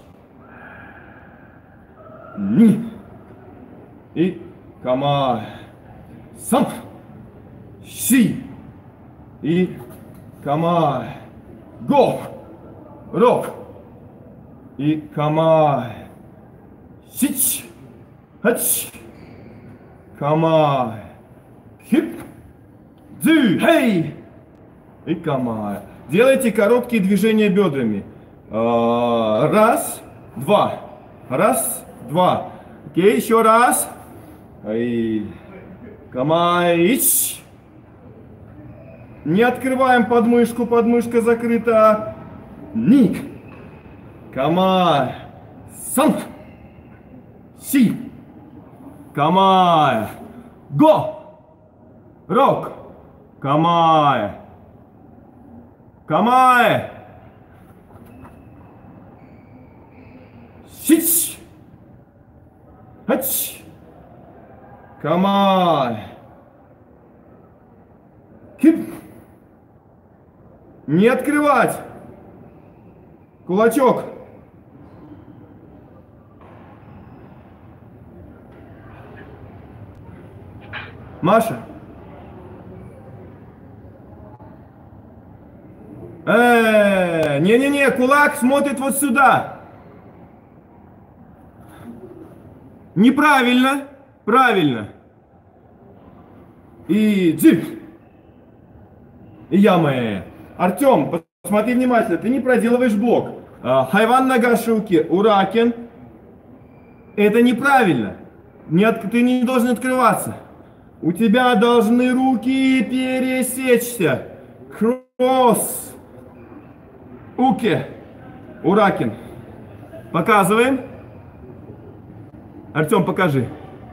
Speaker 1: Ни. И камай. Сам. Си. И камай. Го. Рок. И камай. Сич. Хач. Камай. Хип. Дзю. Хей. И камай. Делайте короткие движения бедрами. Раз, два. Раз, два. Окей, еще раз. И камай. Ич. Не открываем подмышку, подмышка закрыта. Ни. Камай. Сан. Си. Камай. Го. Рок. Камай. Камай. Сич. Хач. Камай. Кип. Не открывать. Кулачок. Маша. Не-не-не, кулак смотрит вот сюда. Неправильно. Правильно. И джип. И ямы. Артем, посмотри внимательно, ты не проделываешь блок. Хайван нога шуки, уракен. Это неправильно. Ты не должен открываться. У тебя должны руки пересечься. Кросс. Уки. Уракин. Показываем. Артем, покажи.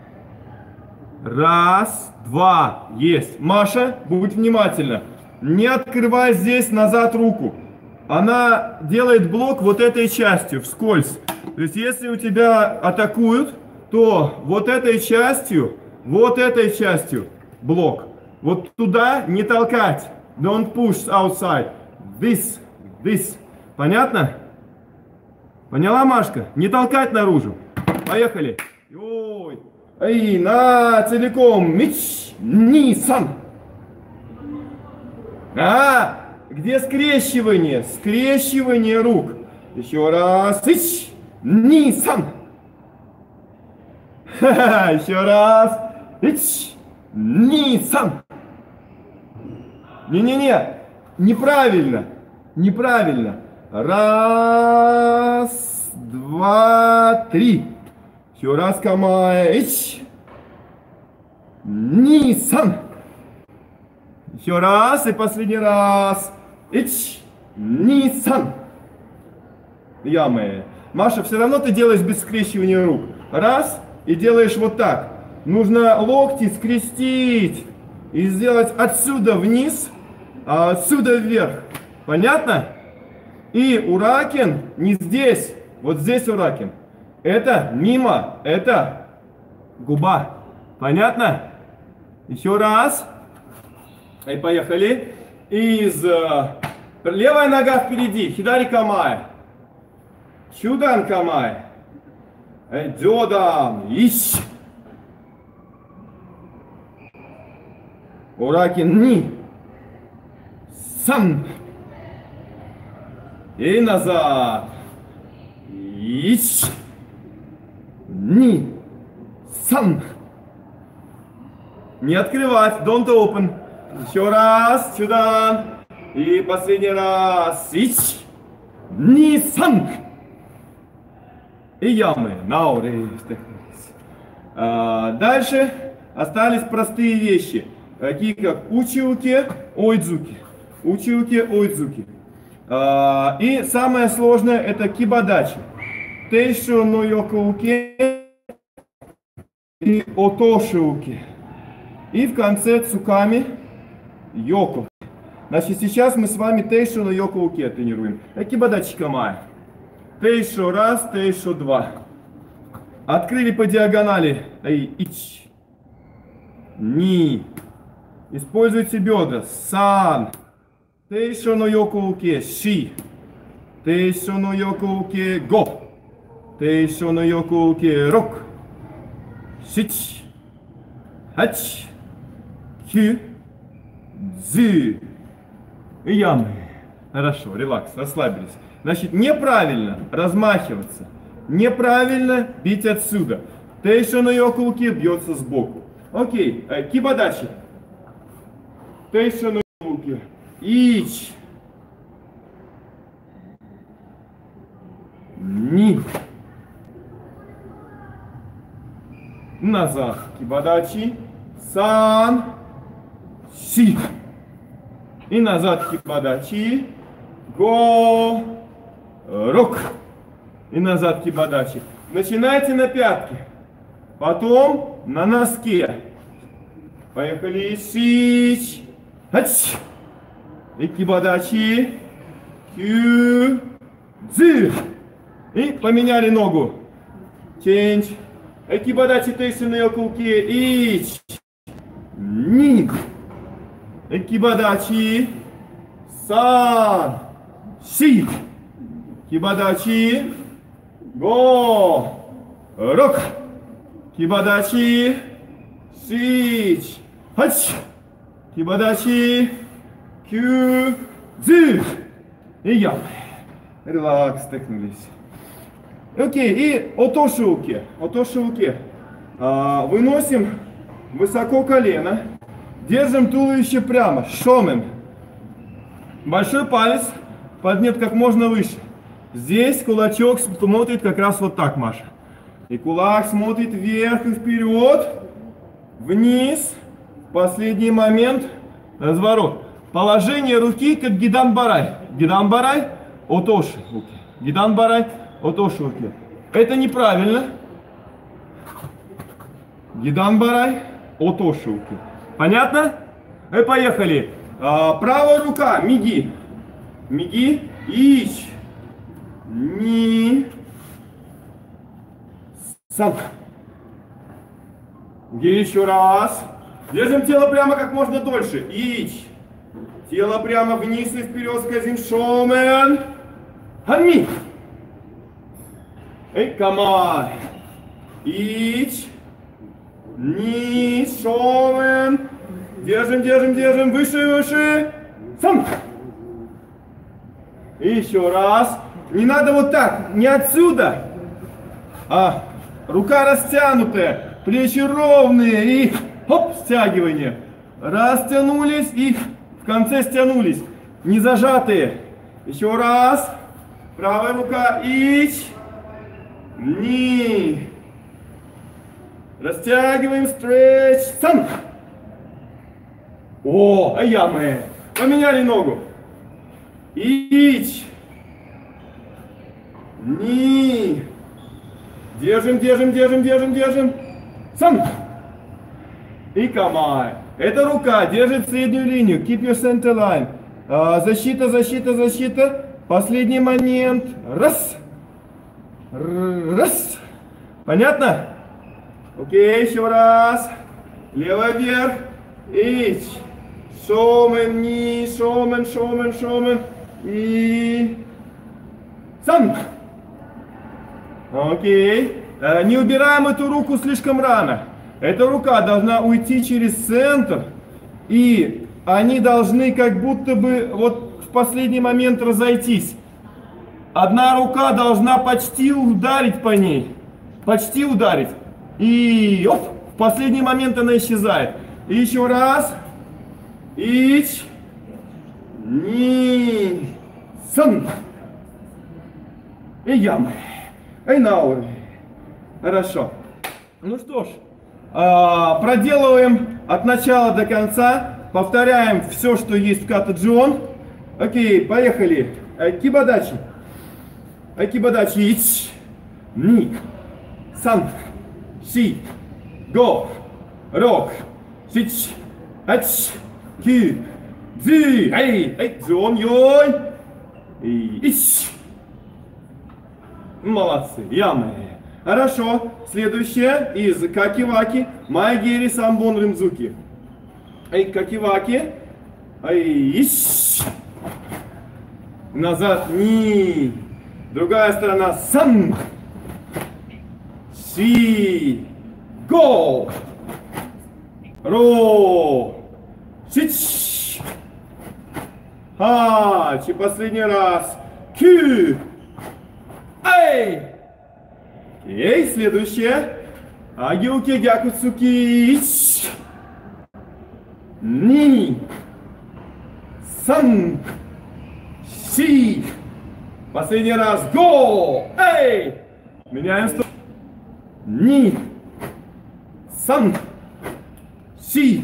Speaker 1: Раз, два. Есть. Маша, будь внимательна. Не открывай здесь назад руку. Она делает блок вот этой частью, вскользь. То есть, если у тебя атакуют, то вот этой частью блок. Вот туда не толкать. Don't push outside. This. Понятно? Поняла, Машка? Не толкать наружу. Поехали. Ой. Эй, на целиком. Мич. Нисан. Где скрещивание? Скрещивание рук. Еще раз. Ич. Нисан. Еще раз. Ич. Нисан. Не-не-не. Неправильно. Неправильно. Раз, два, три. Еще раз, камай. Ич. Нисан. Еще раз и последний раз. Ич. Нисан. Ямы. Маша, все равно ты делаешь без скрещивания рук. Раз. И делаешь вот так. Нужно локти скрестить. И сделать отсюда вниз, а отсюда вверх. Понятно? И уракен не здесь. Вот здесь уракен. Это мимо. Это губа. Понятно? Еще раз. И поехали. Левая нога впереди. Хидари камай. Чудан камай. Дёдан. Ищ. Уракен ни. Сан. И назад. Ищ. Ни. Сан. Не открывать. Don't open. Еще раз. Сюда. И последний раз. Ищ. Ни. Сан. И ямы. Дальше остались простые вещи. Такие как учиуки, ойдзуки. Учиуки, ойдзуки. И самое сложное это кибадачи. Тейшо но йокоуки и отошиуки. И в конце цуками йоко. Значит, сейчас мы с вами тейшо но йокоуки тренируем. Кибадачи камай. Тейшо раз, тейшо два. Открыли по диагонали. Ич. Ни. Используйте бедра. Сан. Тейшо но йокоуке. Ши. Тейшо но йокоуке. Го. Тейшо но йокоуке. Рок. Шич. Хач. Кю. Дзы. И ямы. Хорошо, релакс, расслабились. Значит, неправильно размахиваться. Неправильно бить отсюда. Тейшо но йокоуке бьется сбоку. Окей, кибадачи. Тейшо но йокоуке. Ич. Ни. Назад. Кибадачи. Сан. Си. И назад кибадачи. Го. рок. И назад кибадачи. Начинайте на пятки. Потом на носке. Поехали. Шич. Хач. И кибадачи. Кю. Дзы. И поменяли ногу. Ченч. И кибадачи тейсены окулки. Ич. Ник. И кибадачи. Сан. Си. Кибадачи. Го. Рок. Кибадачи. Шич. Хач. Кибадачи. Кю. Дзы. И я. Релакс, тыкнулись. Окей, и отошуки. Отошуки. Выносим высоко колено. Держим туловище прямо. Шомен. Большой палец поднят как можно выше. Здесь кулачок смотрит как раз вот так, Маша. И кулак смотрит вверх и вперед. Вниз. В последний момент. Разворот. Положение руки как гидан-барай. Гидан-барай. Отоши. Гидан-барай. Отоши. Это неправильно. Гидан-барай. Отоши. Понятно? И поехали. Правая рука. Миги. Миги. Ич. Ни. Сан. Еще раз. Держим тело прямо как можно дольше. Ич. Тело прямо вниз и вперед скользим. Шомен. Хами. Эй, камай. Ич. Ни. Шомен. Держим, держим, держим. Выше и выше. Сан. И еще раз. Не надо вот так. Не отсюда. А рука растянутая. Плечи ровные. И хоп, стягивание. Растянулись и в конце стянулись. Не зажатые. Еще раз. Правая рука. Ич. Ни. Растягиваем. Стретч. Сан. О, аямы. Поменяли ногу. Ич. Ни. Держим, держим, держим, держим, держим. Сан. И камай. Эта рука держит среднюю линию. Keep your center line. Защита, защита, защита. Последний момент. Раз. Раз. Понятно? Окей, еще раз. Левый вверх. Ич. Шомен, ни, шомен, шомен, шомен. И... Сан. Окей. Не убираем эту руку слишком рано. Эта рука должна уйти через центр. И они должны как будто бы вот в последний момент разойтись. Одна рука должна почти ударить по ней. Почти ударить. И оп, в последний момент она исчезает. И еще раз. Ич. Ни. Сан. И ямы. И наур. Хорошо. Ну что ж. Проделываем от начала до конца. Повторяем все, что есть в ката-джон. Окей, поехали. Кибадачи. Кибадачи. Ич. Ни. Сан. Си. Го. Рок. Сич. Ач. Ки. Зи. Эй. Эй. Джон. Йой. Ич. Молодцы. Ямы. Хорошо. Следующее из какиваки. Майгери самбон рымзуки. Эй, какиваки. Эй, ищ. Назад. Ни. Другая сторона. Сан. Си. Го. Ро. Сич. Хач. И последний раз. Кю. Эй. Эй, следующее. Агиуки гякуцуки. Ни. Сан. Си. Последний раз. Го. Эй. Меняем сторону. Ни. Сан. Си.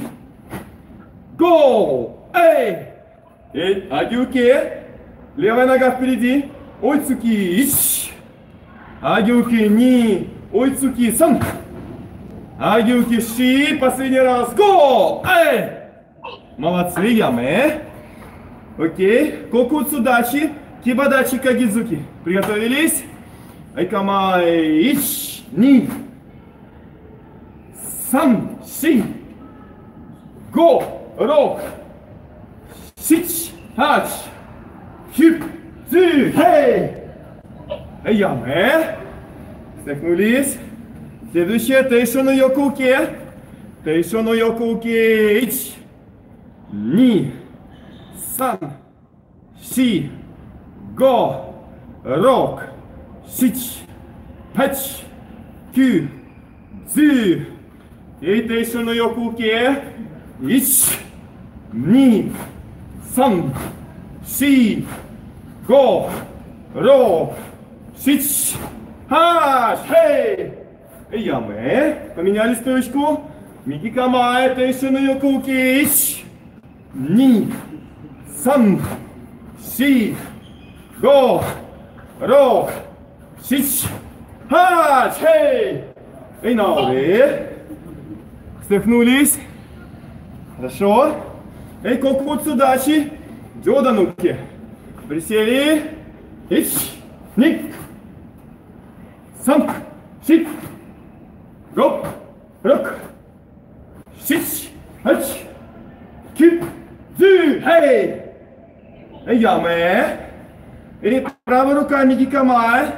Speaker 1: Го. Эй. Эй, агиуки. Левая нога впереди. Ойцуки, ич. Агиуки, ни. Ойцуки, сан. Агиуки, ши. Последний раз. Го! Эй! Молодцы, ямы. Окей. Кокуцудачи. Кибадачи, кагидзуки. Приготовились? Айкамай. Ич. Ни. Сан. Ши. Го. Рок. Сич. Хач. Хип. Ци. Хей. Ямы. Вздохнулись. Следующее. Тейшону йокуке. Тейшону йокуке. Ич. Ни. Сан. Ши. Го. Рок. Сич. Хач. Кю. Ци. И тейшону йокуке. Ич. Ни. Сан. Ши. Го. Рок. Сич. Хаш. Хей. Ямы. Поменяли стоечку. Миги камай. Тейшону йокуке. Ич. Ни. Сан. Ши. Го. Рок. Сич. Хаш. Хей. И новые. Вздохнулись. Хорошо. Эй, кокуцудачи. Джодануки. Присели. Ич. Ни. Сан. Ши. Го. Рок. Сич. Хач. Кип. Зы. Хей. Ямы. И правая рука миги камай.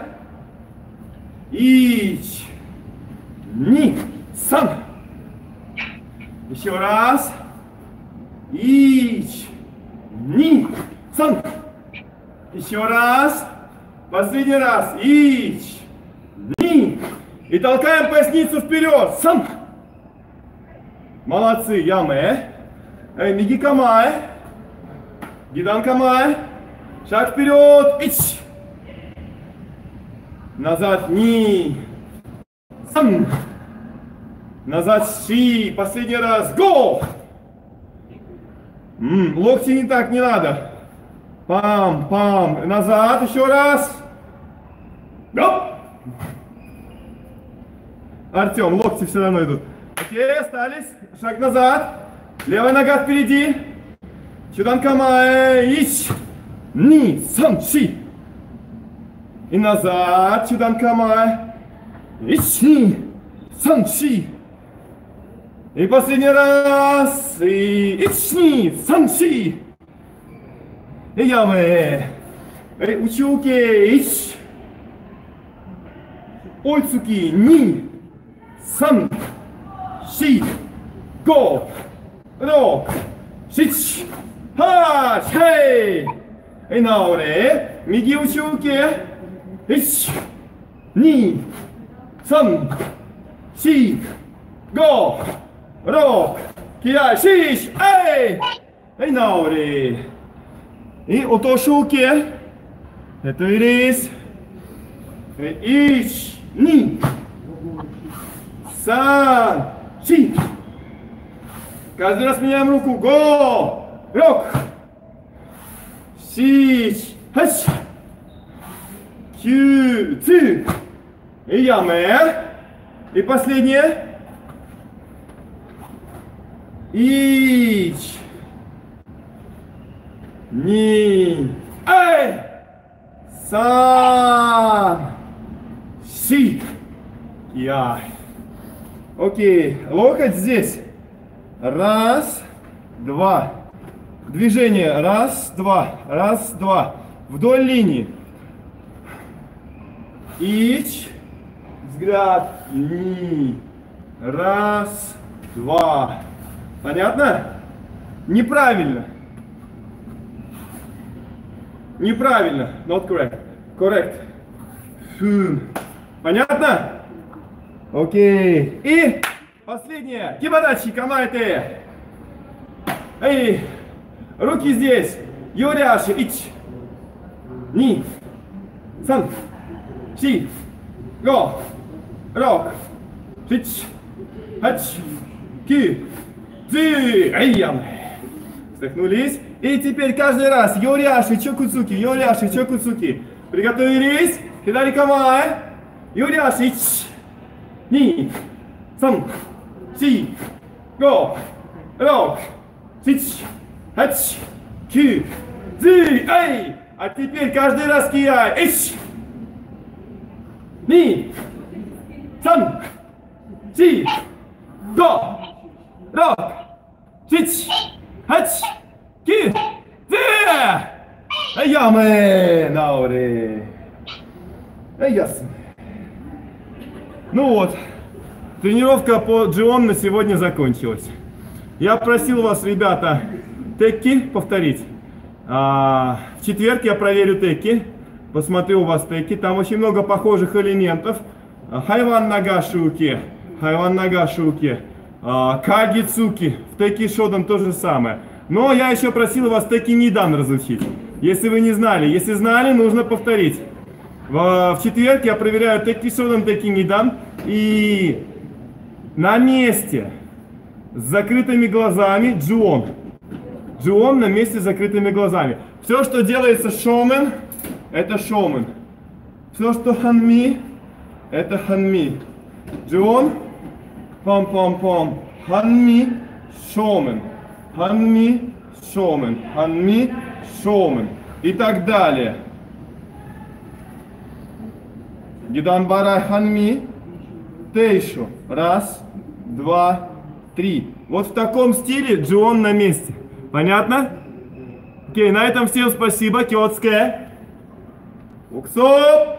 Speaker 1: Ич. Ни. Сан. Еще раз. Ич. Ни. Сан. Еще раз. Последний раз. Ич. Ни. И толкаем поясницу вперед. Сан. Молодцы. Ямы. Миги камай. Гидан камай. Шаг вперед. Ич. Назад. Ни. Сан. Назад. Ши. Последний раз. Го. Локти не так, не надо. Пам, пам. Назад. Еще раз. Гоп. Артем, локти все равно идут. Окей, остались. Шаг назад. Левая нога впереди. Чудан камай. Ич. Ни. Сан. Ши. И назад. Чудан камай. Ич. Ни. Сан. Ши. И последний раз. И ич. Ни. Сан. Ши. И ямы. Учуки. Ич. Ойцуки. Ни. Сан. Ши. Го. Рок. Сич. Хач. Хей. И наоре. Миги учуки. Ич. Ни. Сан. Ши. Го. Рок. Киай. Шиш. Эй. И наоре. И отошуки. Это ирис. Ич. Ни. Сан. Ши. Каждый раз меняем руку. Го. Рок. Сич. Хач. Кю. Ци. И ямы. И последнее. Ич. Ни. Эй. Сан. Ши. Я. Окей. Локоть здесь. Раз, два. Движение. Раз, два. Раз, два. Вдоль линии. Ич. Взгляд. Ни. Раз, два. Понятно? Неправильно. Неправильно. Not correct. Correct. Понятно? Окей. И последнее. Кибадачи камайте. Эй. Руки здесь. Йоряши. Ич. Ни. Сан. Ши. Го. Рок. Шич. Хач. Ки. Ци. Айям. Вздохнулись. И теперь каждый раз. Йоряши, чокуцуки. Йоряши, чокуцуки. Приготовились? Хидари камаэ. Юряш, 1, 2, 3, 4, 5, 6, 7, 8, 9, 10. Эй! А теперь каждый раз кияй. 1, 2, 3, 4, 5, 6, 7, 8, 9, 10. Яме, Наури. Ясно. Ну вот, тренировка по Джион на сегодня закончилась. Я просил вас, ребята, текки повторить. В четверг я проверю текки, посмотрю у вас текки. Там очень много похожих элементов. Хайван нага шуки, каги цуки. В текки шодан то же самое. Но я еще просил вас текки нидан разучить. Если вы не знали. Если знали, нужно повторить. В четверг я проверяю текки шодан, текки нидан. И на месте с закрытыми глазами джуон. Джуон на месте с закрытыми глазами. Все, что делается шоумен, это шоумен. Все, что ханми, это ханми. Джуон, пам-пам-пам. Ханми, шоумен. Ханми, шоумен. Ханми, шоумен. И так далее. Гиданбарай ханми. Тейшу. 1, 2, 3. Вот в таком стиле джуон на месте. Понятно? Окей, на этом всем спасибо. Кёцке. Уксоп.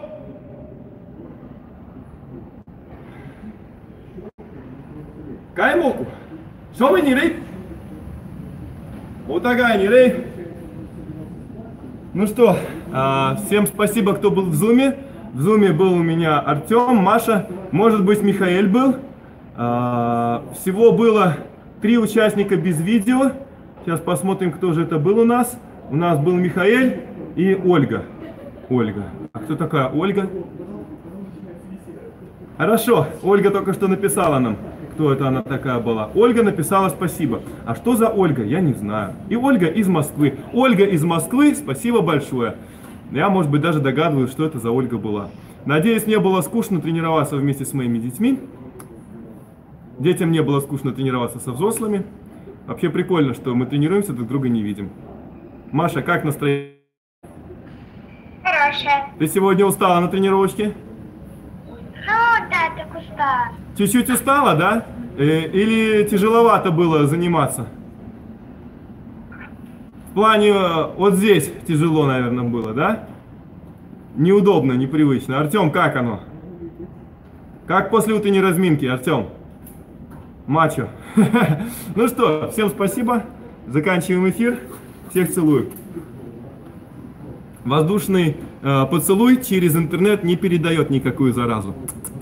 Speaker 1: Каймоку. Что мы не рей? Утагай не рей. Ну что, всем спасибо, кто был в зуме. В зуме был у меня Артем, Маша, может быть Михаэль был. Всего было 3 участника без видео. Сейчас посмотрим, кто же это был у нас. У нас был Михаэль и Ольга. Ольга. А кто такая Ольга? Хорошо, Ольга только что написала нам, кто это она такая была. Ольга написала спасибо. А что за Ольга, я не знаю. И Ольга из Москвы. Ольга из Москвы, спасибо большое. Я, может быть, даже догадываюсь, что это за Ольга была. Надеюсь, мне было скучно тренироваться вместе с моими детьми. Детям не было скучно тренироваться со взрослыми. Вообще прикольно, что мы тренируемся, друг друга не видим. Маша, как настроение?
Speaker 2: Хорошая.
Speaker 1: Ты сегодня устала на тренировочке?
Speaker 2: Ну, да, так устала.
Speaker 1: Чуть-чуть устала, да? Или тяжеловато было заниматься? В плане, вот здесь тяжело, наверное, было, да? Неудобно, непривычно. Артем, как оно? Как после утренней разминки, Артем? Мачо. Ну что, всем спасибо. Заканчиваем эфир. Всех целую. Воздушный поцелуй через интернет не передает никакую заразу.